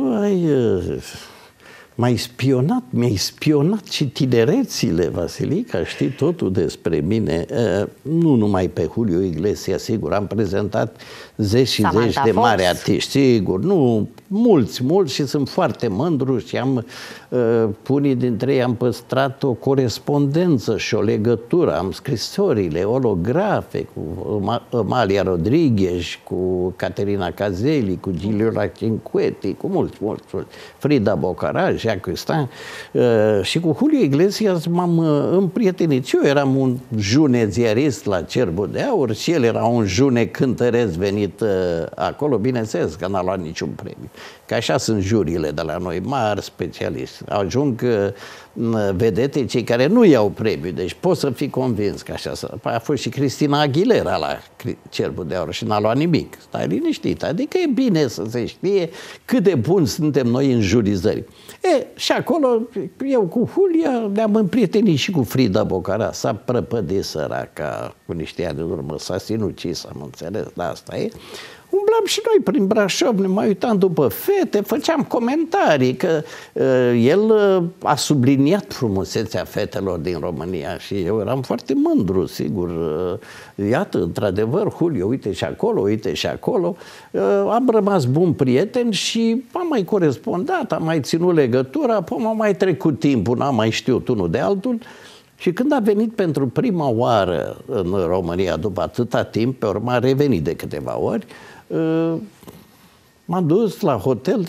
Speaker 2: m-ai spionat, mi-ai spionat și tinerețile, Vasilica, știi totul despre mine. Nu numai pe Julio Iglesias, sigur, am prezentat zeci și
Speaker 1: Samantha
Speaker 2: zeci de
Speaker 1: Fox.
Speaker 2: mari artiști, sigur, nu, mulți și sunt foarte mândru și am unii dintre ei am păstrat o corespondență și o legătură, am scrisorile, olografe cu Amalia Rodriguez, cu Caterina Cazelli, cu Giulio Cinquetti, cu mulți, Frida Bocara, Jacques Stan, și cu Julio Iglesias m-am împrietenit. Eu eram un june ziarist la Cerbul de Aur și el era un june cântăresc venit acolo, bineînțeles că n-a luat niciun premiu. Că așa sunt jurile de la noi, mari specialiști. Ajung vedete cei care nu iau premiu, deci poți să fii convins că așa. A fost și Cristina Aguilera la Cerbul de Aur și n-a luat nimic. Stai liniștit. Adică e bine să se știe cât de buni suntem noi în jurizări. Și acolo, eu cu Julia ne-am împrietenit și cu Frida Bocara. S-a prăpădit săraca cu niște ani în urmă, s-a sinucis, am înțeles, dar asta e. Umblam și noi prin Brașov, ne mai uitam după fete, făceam comentarii că el a subliniat frumusețea fetelor din România și eu eram foarte mândru, sigur. Iată, într-adevăr, Julio, uite și acolo, uite și acolo. Am rămas bun prieten și am mai corespondat, am mai ținut legătura, apoi m-a mai trecut timpul, n-am mai știut unul de altul. Și când a venit pentru prima oară în România, după atâta timp, pe urmă a revenit de câteva ori, m-am dus la hotel,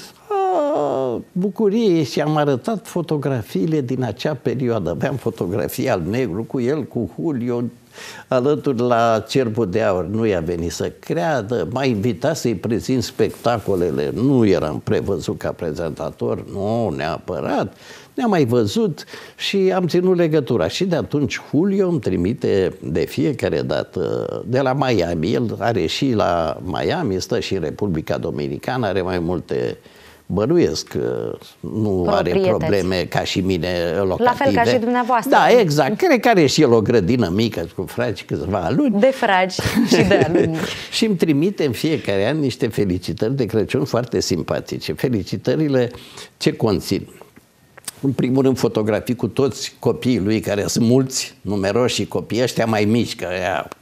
Speaker 2: bucurie, și am arătat fotografiile din acea perioadă. Aveam fotografii alb-negru cu el, cu Julio, alături la Cerbul de Aur. Nu i-a venit să creadă, m-a invitat să-i prezint spectacolele. Nu eram prevăzut ca prezentator, nu neapărat. Ne-am mai văzut și am ținut legătura. Și de atunci Julio îmi trimite de fiecare dată de la Miami. El are și la Miami, stă și în Republica Dominicană, are mai multe, bănuiesc că nu are probleme ca și mine locative.
Speaker 1: La fel ca și dumneavoastră.
Speaker 2: Da, exact. Cred că are și el o grădină mică cu fragi câțiva aluni.
Speaker 1: De fragi și de aluni.
Speaker 2: Și îmi trimite în fiecare an niște felicitări de Crăciun foarte simpatice. Felicitările ce conțin? În primul rând, fotografii cu toți copiii lui, care sunt mulți, numeroși copii, ăștia mai mici, că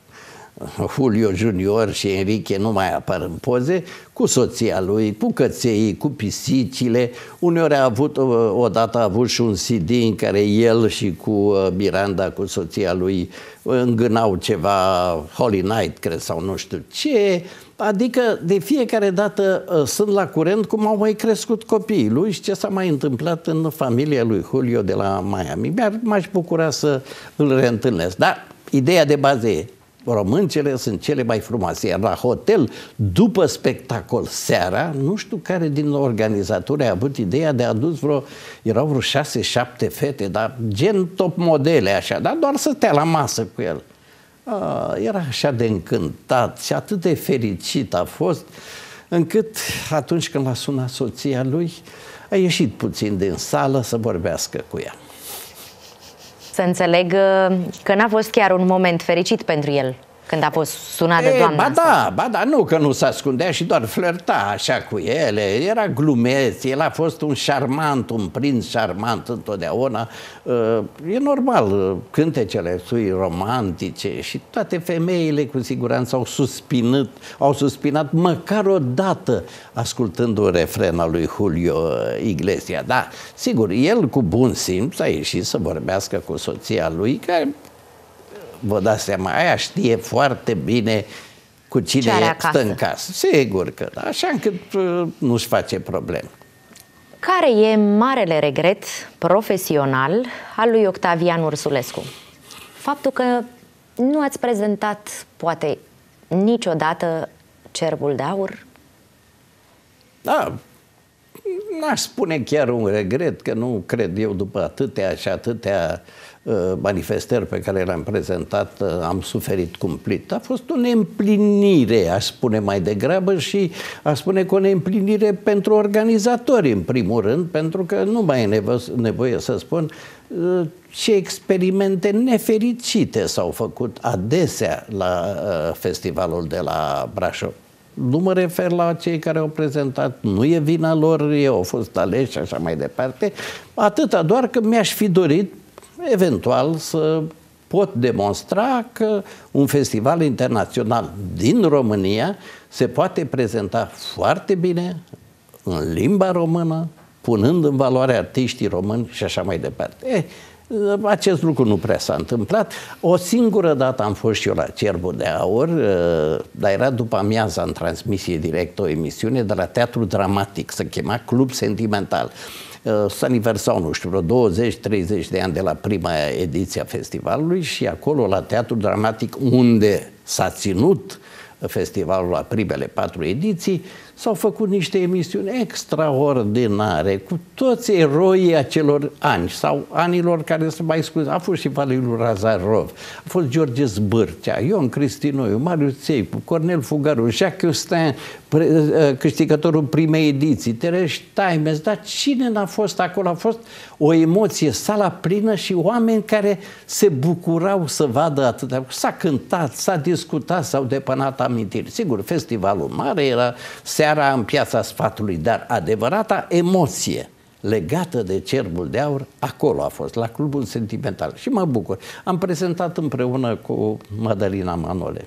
Speaker 2: Julio Junior și Enrique nu mai apar în poze, cu soția lui, cu căței, cu pisicile. Uneori odată a avut și un CD în care el și cu Miranda, cu soția lui, îngânau ceva, Holy Night, cred, sau nu știu ce. Adică de fiecare dată sunt la curent cum au mai crescut copiii lui și ce s-a mai întâmplat în familia lui Julio de la Miami. M-aș bucura să îl reîntâlnesc. Dar ideea de bază e: româncele sunt cele mai frumoase. Iar la hotel, după spectacol seara, nu știu care din organizatori a avut ideea de a adus erau vreo 6-7 fete, dar gen top modele așa, dar doar să stea la masă cu el. Era așa de încântat și atât de fericit a fost, încât atunci când l-a sunat soția lui, a ieșit puțin din sală să vorbească cu ea.
Speaker 1: Să înțeleg că n-a fost chiar un moment fericit pentru el când a fost sunat de doamna asta.
Speaker 2: Ba da, nu că nu se ascundea și doar flirta așa cu ele, era glumeț, el a fost un șarmant, un prinț șarmant întotdeauna. E normal, cântecele sui romantice și toate femeile cu siguranță au suspinat măcar o dată ascultând un refren al lui Julio Iglesias. Da, sigur, el cu bun simț a ieșit să vorbească cu soția lui, care, vă dați seama, aia știe foarte bine cu cine stă în casă. Sigur că da, așa încât nu-și face probleme.
Speaker 1: Care e marele regret profesional al lui Octavian Ursulescu? Faptul că nu ați prezentat, poate, niciodată Cerbul de Aur?
Speaker 2: Da, n-aș spune chiar un regret, că nu cred eu, după atâtea și atâtea manifestări pe care le-am prezentat, am suferit cumplit. A fost o neîmplinire, aș spune mai degrabă, și aș spune că o neîmplinire pentru organizatori, în primul rând, pentru că nu mai e nevoie să spun ce experimente nefericite s-au făcut adesea la festivalul de la Brașov. Nu mă refer la cei care au prezentat, nu e vina lor, ei au fost aleși și așa mai departe, atâta doar că mi-aș fi dorit eventual să pot demonstra că un festival internațional din România se poate prezenta foarte bine în limba română, punând în valoare artiștii români și așa mai departe. Acest lucru nu prea s-a întâmplat. O singură dată am fost și eu la Cerbul de Aur, dar era după amiaza în transmisie directă o emisiune de la Teatru Dramatic, se chema Club Sentimental. S-a aniversat, nu știu, vreo 20-30 de ani de la prima ediție a festivalului și acolo, la Teatru Dramatic, unde s-a ținut festivalul la primele 4 ediții, s-au făcut niște emisiuni extraordinare cu toți eroii acelor ani sau anilor care se mai scuză. A fost și Valeriu Razarov, a fost George Zbârcea, Ion Cristinoiu, Marius Țeicu, Cornel Fugaru, Jacques Austin, câștigătorul primei ediții, Tereș Taimes, dar cine n-a fost acolo? A fost o emoție, sala plină și oameni care se bucurau să vadă atâtea. S-a cântat, s-a discutat, s-au depănat amintiri. Sigur, festivalul mare era seara în Piața Sfatului, dar adevărata emoție legată de Cerbul de Aur, acolo a fost, la Clubul Sentimental. Și mă bucur. Am prezentat împreună cu Madalina Manole.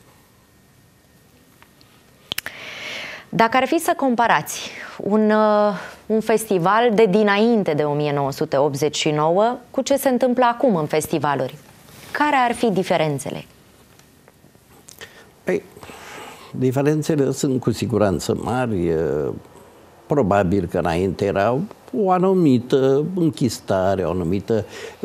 Speaker 1: Dacă ar fi să comparați un festival de dinainte de 1989 cu ce se întâmplă acum în festivaluri, care ar fi diferențele?
Speaker 2: Păi, diferențele sunt cu siguranță mari. Probabil că înainte era o anumită închistare, o anumită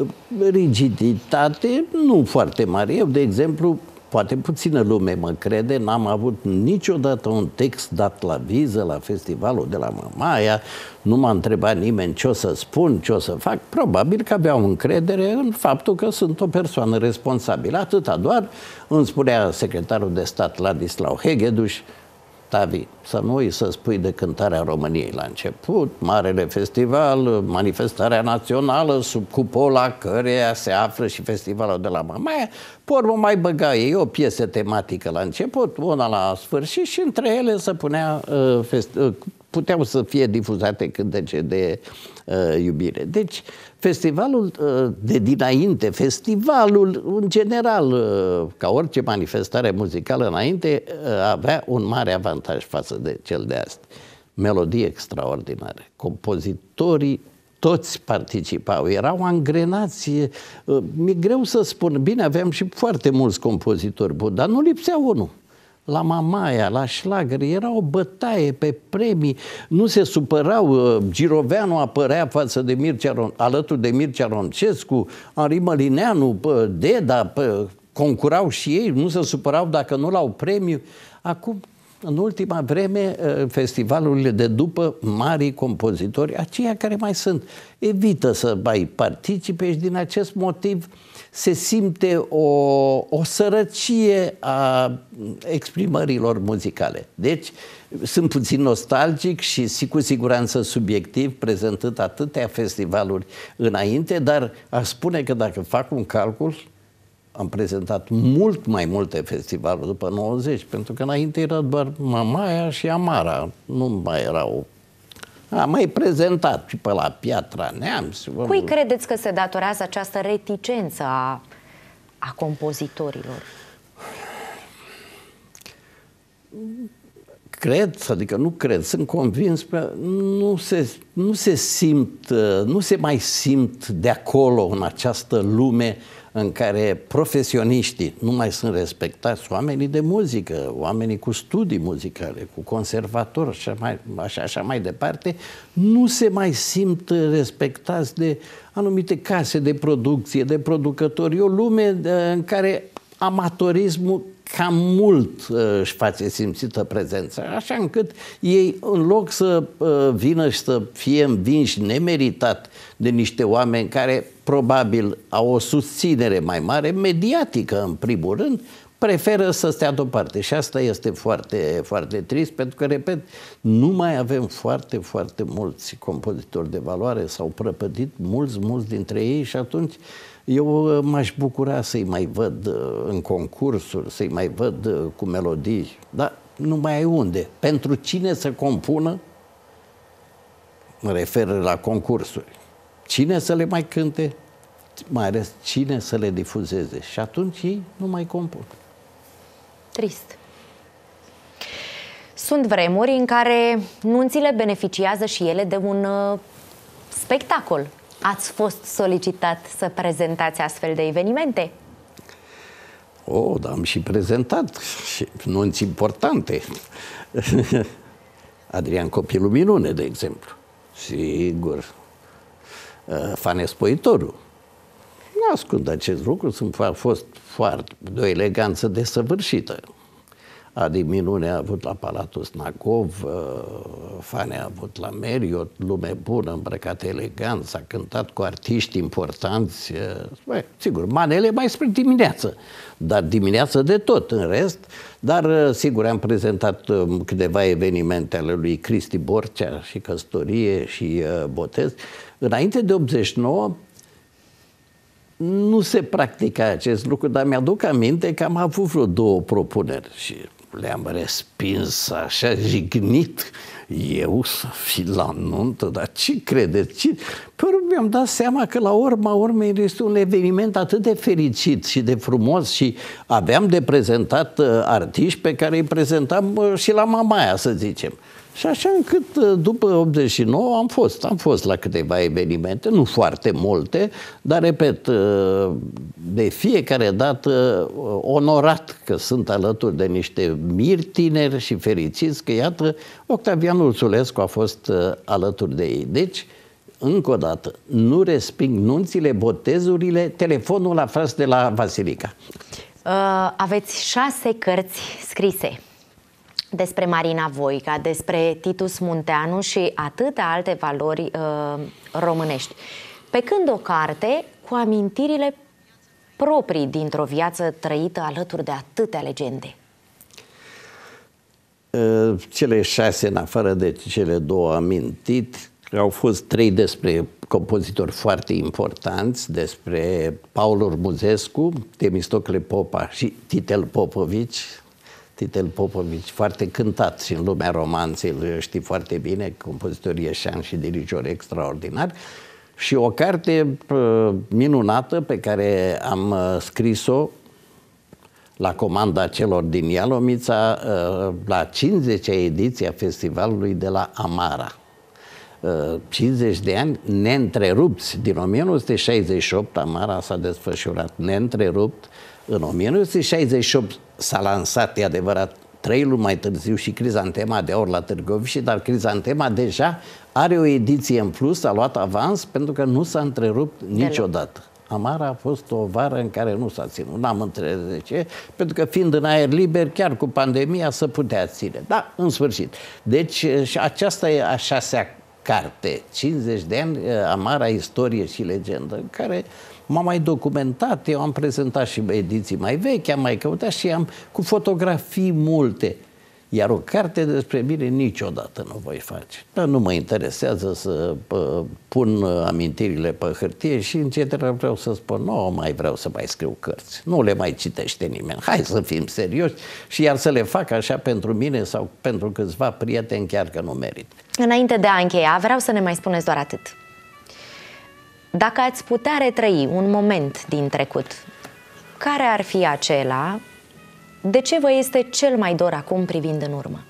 Speaker 2: rigiditate, nu foarte mare. Eu, de exemplu, poate puțină lume mă crede, n-am avut niciodată un text dat la viză la festivalul de la Mamaia, nu m-a întrebat nimeni ce o să spun, ce o să fac. Probabil că aveau încredere în faptul că sunt o persoană responsabilă. Atâta doar îmi spunea secretarul de stat Ladislau Hegedus: Tavi, să nu uiți să spui de cântarea României la început, marele festival, manifestarea națională, sub cupola căreia se află și festivalul de la Mamaia. Pe urmă mai băga ei o piesă tematică la început, una la sfârșit și între ele se puteau să fie difuzate cântece de iubire. Deci, festivalul de dinainte, festivalul în general, ca orice manifestare muzicală înainte, avea un mare avantaj față de cel de astăzi. Melodii extraordinare. Compozitorii toți participau, erau angrenați. Mi-e greu să spun, bine, aveam și foarte mulți compozitori buni, dar nu lipsea unul. La Mamaia, la șlagări, era o bătaie pe premii, nu se supărau. Giroveanu apărea față de alături de Mircea Roncescu, Henri Mălineanu, Deda, concurau și ei, nu se supărau dacă nu l-au premiu. Acum, în ultima vreme, festivalurile de după, marii compozitori, aceia care mai sunt, evită să mai participe și din acest motiv se simte o sărăcie a exprimărilor muzicale. Deci, sunt puțin nostalgic și cu siguranță subiectiv, prezentând atâtea festivaluri înainte, dar aș spune că dacă fac un calcul, am prezentat mult mai multe festivaluri după 90, pentru că înainte era doar Mamaia și Amara, nu mai erau. Am mai prezentat și pe la Piatra Neamț.
Speaker 1: Cui credeți că se datorează această reticență a compozitorilor?
Speaker 2: Cred, adică nu cred, sunt convins că nu se mai simt de acolo, în această lume în care profesioniștii nu mai sunt respectați, oamenii de muzică, oamenii cu studii muzicale, cu conservatori și așa mai departe, nu se mai simt respectați de anumite case de producție, de producători. E o lume în care amatorismul cam mult își face simțită prezența, așa încât ei, în loc să vină și să fie învinși nemeritat de niște oameni care probabil au o susținere mai mare, mediatică în primul rând, preferă să stea deoparte. Și asta este foarte, foarte trist, pentru că, repet, nu mai avem foarte, foarte mulți compozitori de valoare, s-au prăpădit mulți dintre ei și atunci eu m-aș bucura să-i mai văd în concursuri, să-i mai văd cu melodii, dar nu mai ai unde. Pentru cine să compună, mă refer la concursuri, cine să le mai cânte, mai ales cine să le difuzeze. Și atunci ei nu mai compun.
Speaker 1: Trist. Sunt vremuri în care nunțile beneficiază și ele de un spectacol. Ați fost solicitat să prezentați astfel de evenimente?
Speaker 2: Dar am și prezentat și nunți importante. Adrian Copilul Minune, de exemplu. Sigur. Fane Spoitorul. Nu ascund acest lucru, a fost foarte de o eleganță desăvârșită. Adi Minune a avut la Palatul Snagov, Fane a avut la Marriott, lume bună, îmbrăcată elegant, s-a cântat cu artiști importanți, sigur, manele mai spre dimineață, dar dimineață de tot în rest, dar sigur am prezentat câteva evenimente ale lui Cristi Borcea și căsătorie și botez. Înainte de 89 nu se practica acest lucru, dar mi-aduc aminte că am avut vreo 2 propuneri și le-am respins așa jignit, eu să fi la nuntă, dar ce credeți? Pe urmă mi-am dat seama că la urma urmei este un eveniment atât de fericit și de frumos și aveam de prezentat artiști pe care îi prezentam și la Mamaia, să zicem. Și așa încât după 89 am fost la câteva evenimente, nu foarte multe, dar repet, de fiecare dată onorat că sunt alături de niște miri tineri și fericiți că iată Octavian Ursulescu a fost alături de ei. Deci, încă o dată, nu resping nunțile, botezurile, telefonul l-a tras de la Vasilica.
Speaker 1: Aveți 6 cărți scrise despre Marina Voica, despre Titus Munteanu și atâtea alte valori românești. Pe când o carte cu amintirile proprii dintr-o viață trăită alături de atâtea legende.
Speaker 2: Cele 6, în afară de cele 2 amintit, au fost 3 despre compozitori foarte importanți, despre Paul Urmuzescu, Temistocle Popa și Titel Popovici. Titel Popovici, foarte cântat și în lumea romanței, știi foarte bine, compozitor ieșean și dirijor extraordinar. Și o carte minunată pe care am scris-o la comanda celor din Ialomița la 50-a ediție a festivalului de la Amara. 50 de ani neîntrerupți. Din 1968 Amara s-a desfășurat neîntrerupt. În 1968 s-a lansat, e adevărat, 3 luni mai târziu și Crizantema de Aur la Târgoviște, dar Crizantema deja are o ediție în plus, a luat avans pentru că nu s-a întrerupt niciodată. Amara a fost o vară în care nu s-a ținut. N-am înțeles de ce, pentru că fiind în aer liber, chiar cu pandemia, se putea ține. Da, în sfârșit. Deci și aceasta e a 6-a carte, 50 de ani, Amara, istorie și legendă, în care m-am mai documentat, eu am prezentat și ediții mai vechi, am mai căutat și am cu fotografii multe. Iar o carte despre mine niciodată nu voi face. Dar nu mă interesează să pun amintirile pe hârtie și în general vreau să spun, nu mai vreau să mai scriu cărți. Nu le mai citește nimeni. Hai să fim serioși și iar să le fac așa pentru mine sau pentru câțiva prieteni chiar că nu merit.
Speaker 1: Înainte de a încheia, vreau să ne mai spuneți doar atât. Dacă ați putea retrăi un moment din trecut, care ar fi acela? De ce vă este cel mai dor acum privind în urmă?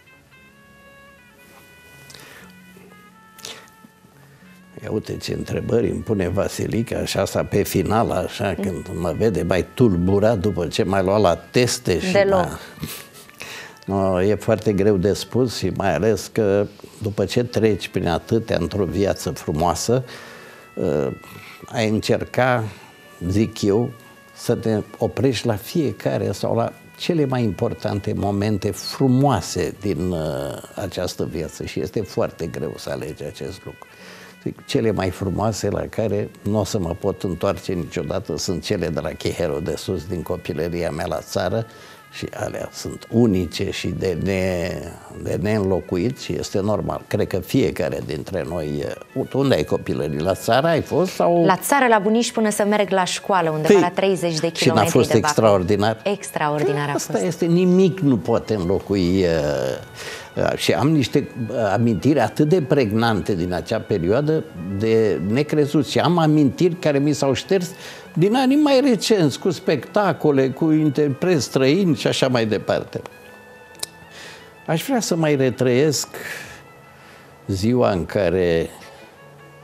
Speaker 2: Ia uite ce întrebări îmi pune Vasilica, așa asta pe final, așa, când mă vede mai tulburat după ce m-ai luat la teste. Și no, e foarte greu de spus și mai ales că după ce treci prin atâtea într-o viață frumoasă, ai încerca, zic eu, să te oprești la fiecare sau la cele mai importante momente frumoase din această viață și este foarte greu să alegi acest lucru. Cele mai frumoase la care nu o să mă pot întoarce niciodată sunt cele de la Chiherul de Sus, din copilăria mea la țară, și alea sunt unice și de neînlocuit și este normal. Cred că fiecare dintre noi... Unde ai copilării? La țară ai fost? Sau...
Speaker 1: La țară, la bunici, până să merg la școală, undeva la 30 de kilometri.
Speaker 2: Și n-a fost extraordinar?
Speaker 1: Extraordinar a fost.
Speaker 2: Asta este, nimic nu poate înlocui... Și am niște amintiri atât de pregnante din acea perioadă de necrezut și am amintiri care mi s-au șters din anii mai recenți, cu spectacole, cu interpreți străini și așa mai departe. Aș vrea să mai retrăiesc ziua în care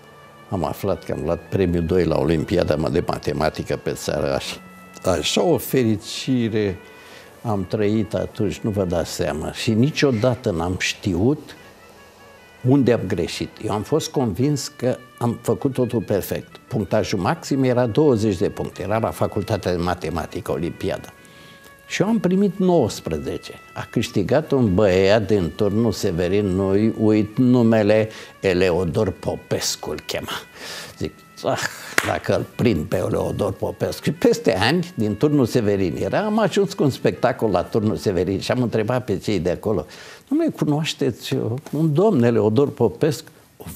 Speaker 2: am aflat că am luat premiul 2 la Olimpiada de Matematică pe țară. Așa o fericire am trăit atunci, nu vă dați seama. Și niciodată n-am știut unde am greșit. Eu am fost convins că am făcut totul perfect. Punctajul maxim era 20 de puncte. Era la Facultatea de Matematică, Olimpiada. Și eu am primit 19. A câștigat un băiat din Turnul Severin, nu uit numele, Eleodor Popescu îl chema. Zic, dacă îl prind pe Eleodor Popescu. Și peste ani, din Turnul Severin, am ajuns cu un spectacol la Turnul Severin și am întrebat pe cei de acolo, nu mai cunoașteți un domn Eleodor Popescu?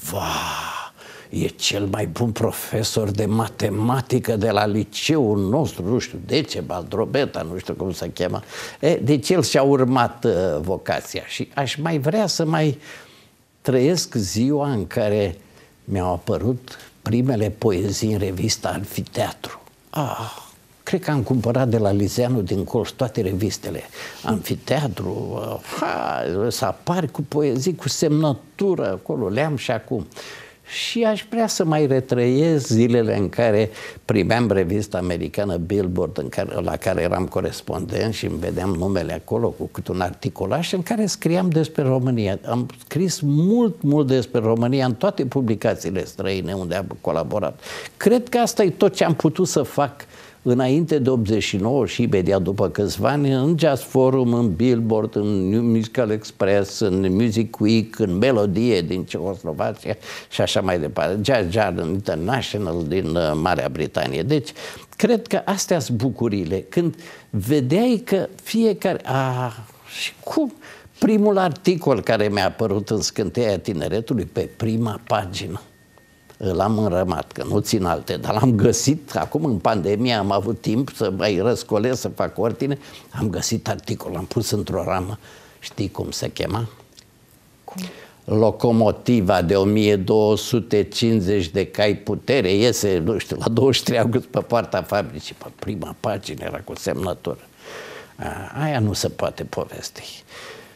Speaker 2: E cel mai bun profesor de matematică de la liceul nostru, nu știu, Decebal, Drobeta, nu știu cum se cheamă. Deci el și-a urmat vocația și aș mai vrea să mai trăiesc ziua în care mi-au apărut primele poezii în revista Amfiteatru. Cred că am cumpărat de la Lizeanu din Colț toate revistele. Amfiteatru, să apari cu poezii, cu semnătură acolo, le am și acum. Și aș vrea să mai retrăiesc zilele în care primeam revista americană Billboard, la care eram corespondent și îmi vedeam numele acolo cu câte un articolaș în care scriam despre România. Am scris mult despre România în toate publicațiile străine unde am colaborat. Cred că asta e tot ce am putut să fac înainte de 89 și imediat după câțiva ani, în Jazz Forum, în Billboard, în New Musical Express, în Music Week, în Melodie din Cehoslovacia și așa mai departe, Jazz Journal International din Marea Britanie. Deci, cred că astea sunt bucurile. Când vedeai că fiecare... și cum? Primul articol care mi-a apărut în Scânteia Tineretului, pe prima pagină, l-am înrămat, că nu țin alte, dar l-am găsit, acum în pandemie am avut timp să mai răscolesc, să fac ordine, am găsit articolul, l-am pus într-o ramă. Știi cum se chema? Cum? Locomotiva de 1250 de cai putere iese, nu știu, la 23 august pe poarta fabricii, pe prima pagină era cu semnătură. Aia nu se poate povesti.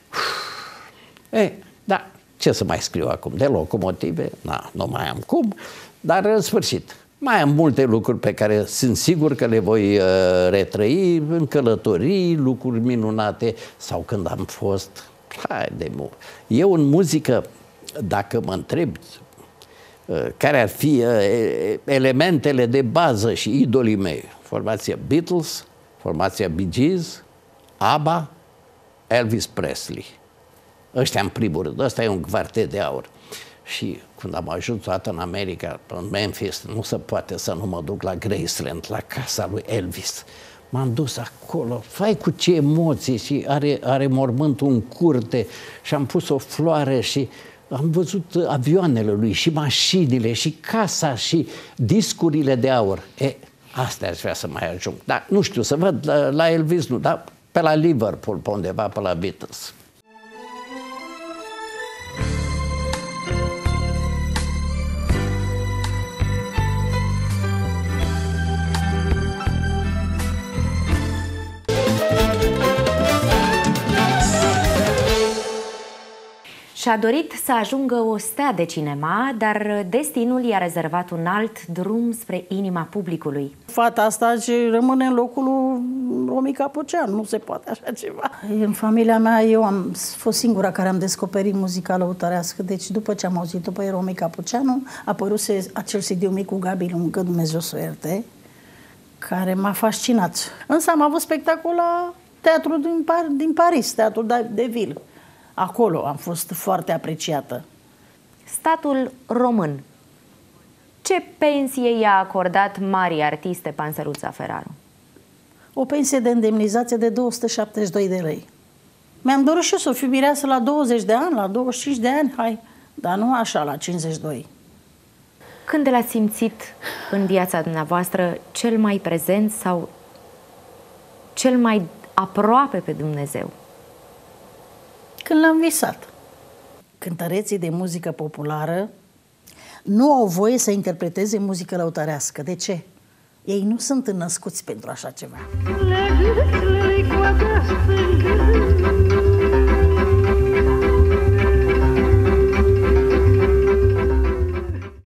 Speaker 2: Da. Ce să mai scriu acum? De locomotive? Nu mai am cum, dar în sfârșit mai am multe lucruri pe care sunt sigur că le voi retrăi în călătorii, lucruri minunate sau când am fost. Eu în muzică, dacă mă întrebi care ar fi elementele de bază și idolii mei, formația Beatles, formația Bee Gees, ABBA, Elvis Presley. Ăștia în primul rând, ăsta e un quartet de aur. Și când am ajuns toată în America, în Memphis, nu se poate să nu mă duc la Graceland, la casa lui Elvis. M-am dus acolo, fai cu ce emoții, și are mormântul în curte și am pus o floare și am văzut avioanele lui și mașinile și casa și discurile de aur. Astea aș vrea să mai ajung. Dar nu știu, să văd la Elvis, nu, dar pe la Liverpool, pe undeva, pe la Beatles.
Speaker 1: Și-a dorit să ajungă o stea de cinema, dar destinul i-a rezervat un alt drum spre inima publicului.
Speaker 4: Fata asta rămâne în locul lui Romi Capuceanu, nu se poate așa ceva. În familia mea eu am fost singura care am descoperit muzica lăutărească, deci după ce am auzit-o pe Romi Capuceanu, a apăruse acel CD-ul mic cu Gabi Lungă, Dumnezeu să o ierte, care m-a fascinat. Însă am avut spectacol la teatrul din Paris, teatrul de Ville. Acolo am fost foarte apreciată.
Speaker 1: Statul român. Ce pensie i-a acordat marii artiste Panseluța Feraru?
Speaker 4: O pensie de indemnizație de 272 de lei. Mi-am dorit și eu să fiu mireasă la 20 de ani, la 25 de ani, hai, dar nu așa, la 52.
Speaker 1: Când l-ați simțit în viața dumneavoastră cel mai prezent sau cel mai aproape pe Dumnezeu?
Speaker 4: Când l-am visat. Cântăreții de muzică populară nu au voie să interpreteze muzică lăutărească. De ce? Ei nu sunt născuți pentru așa ceva.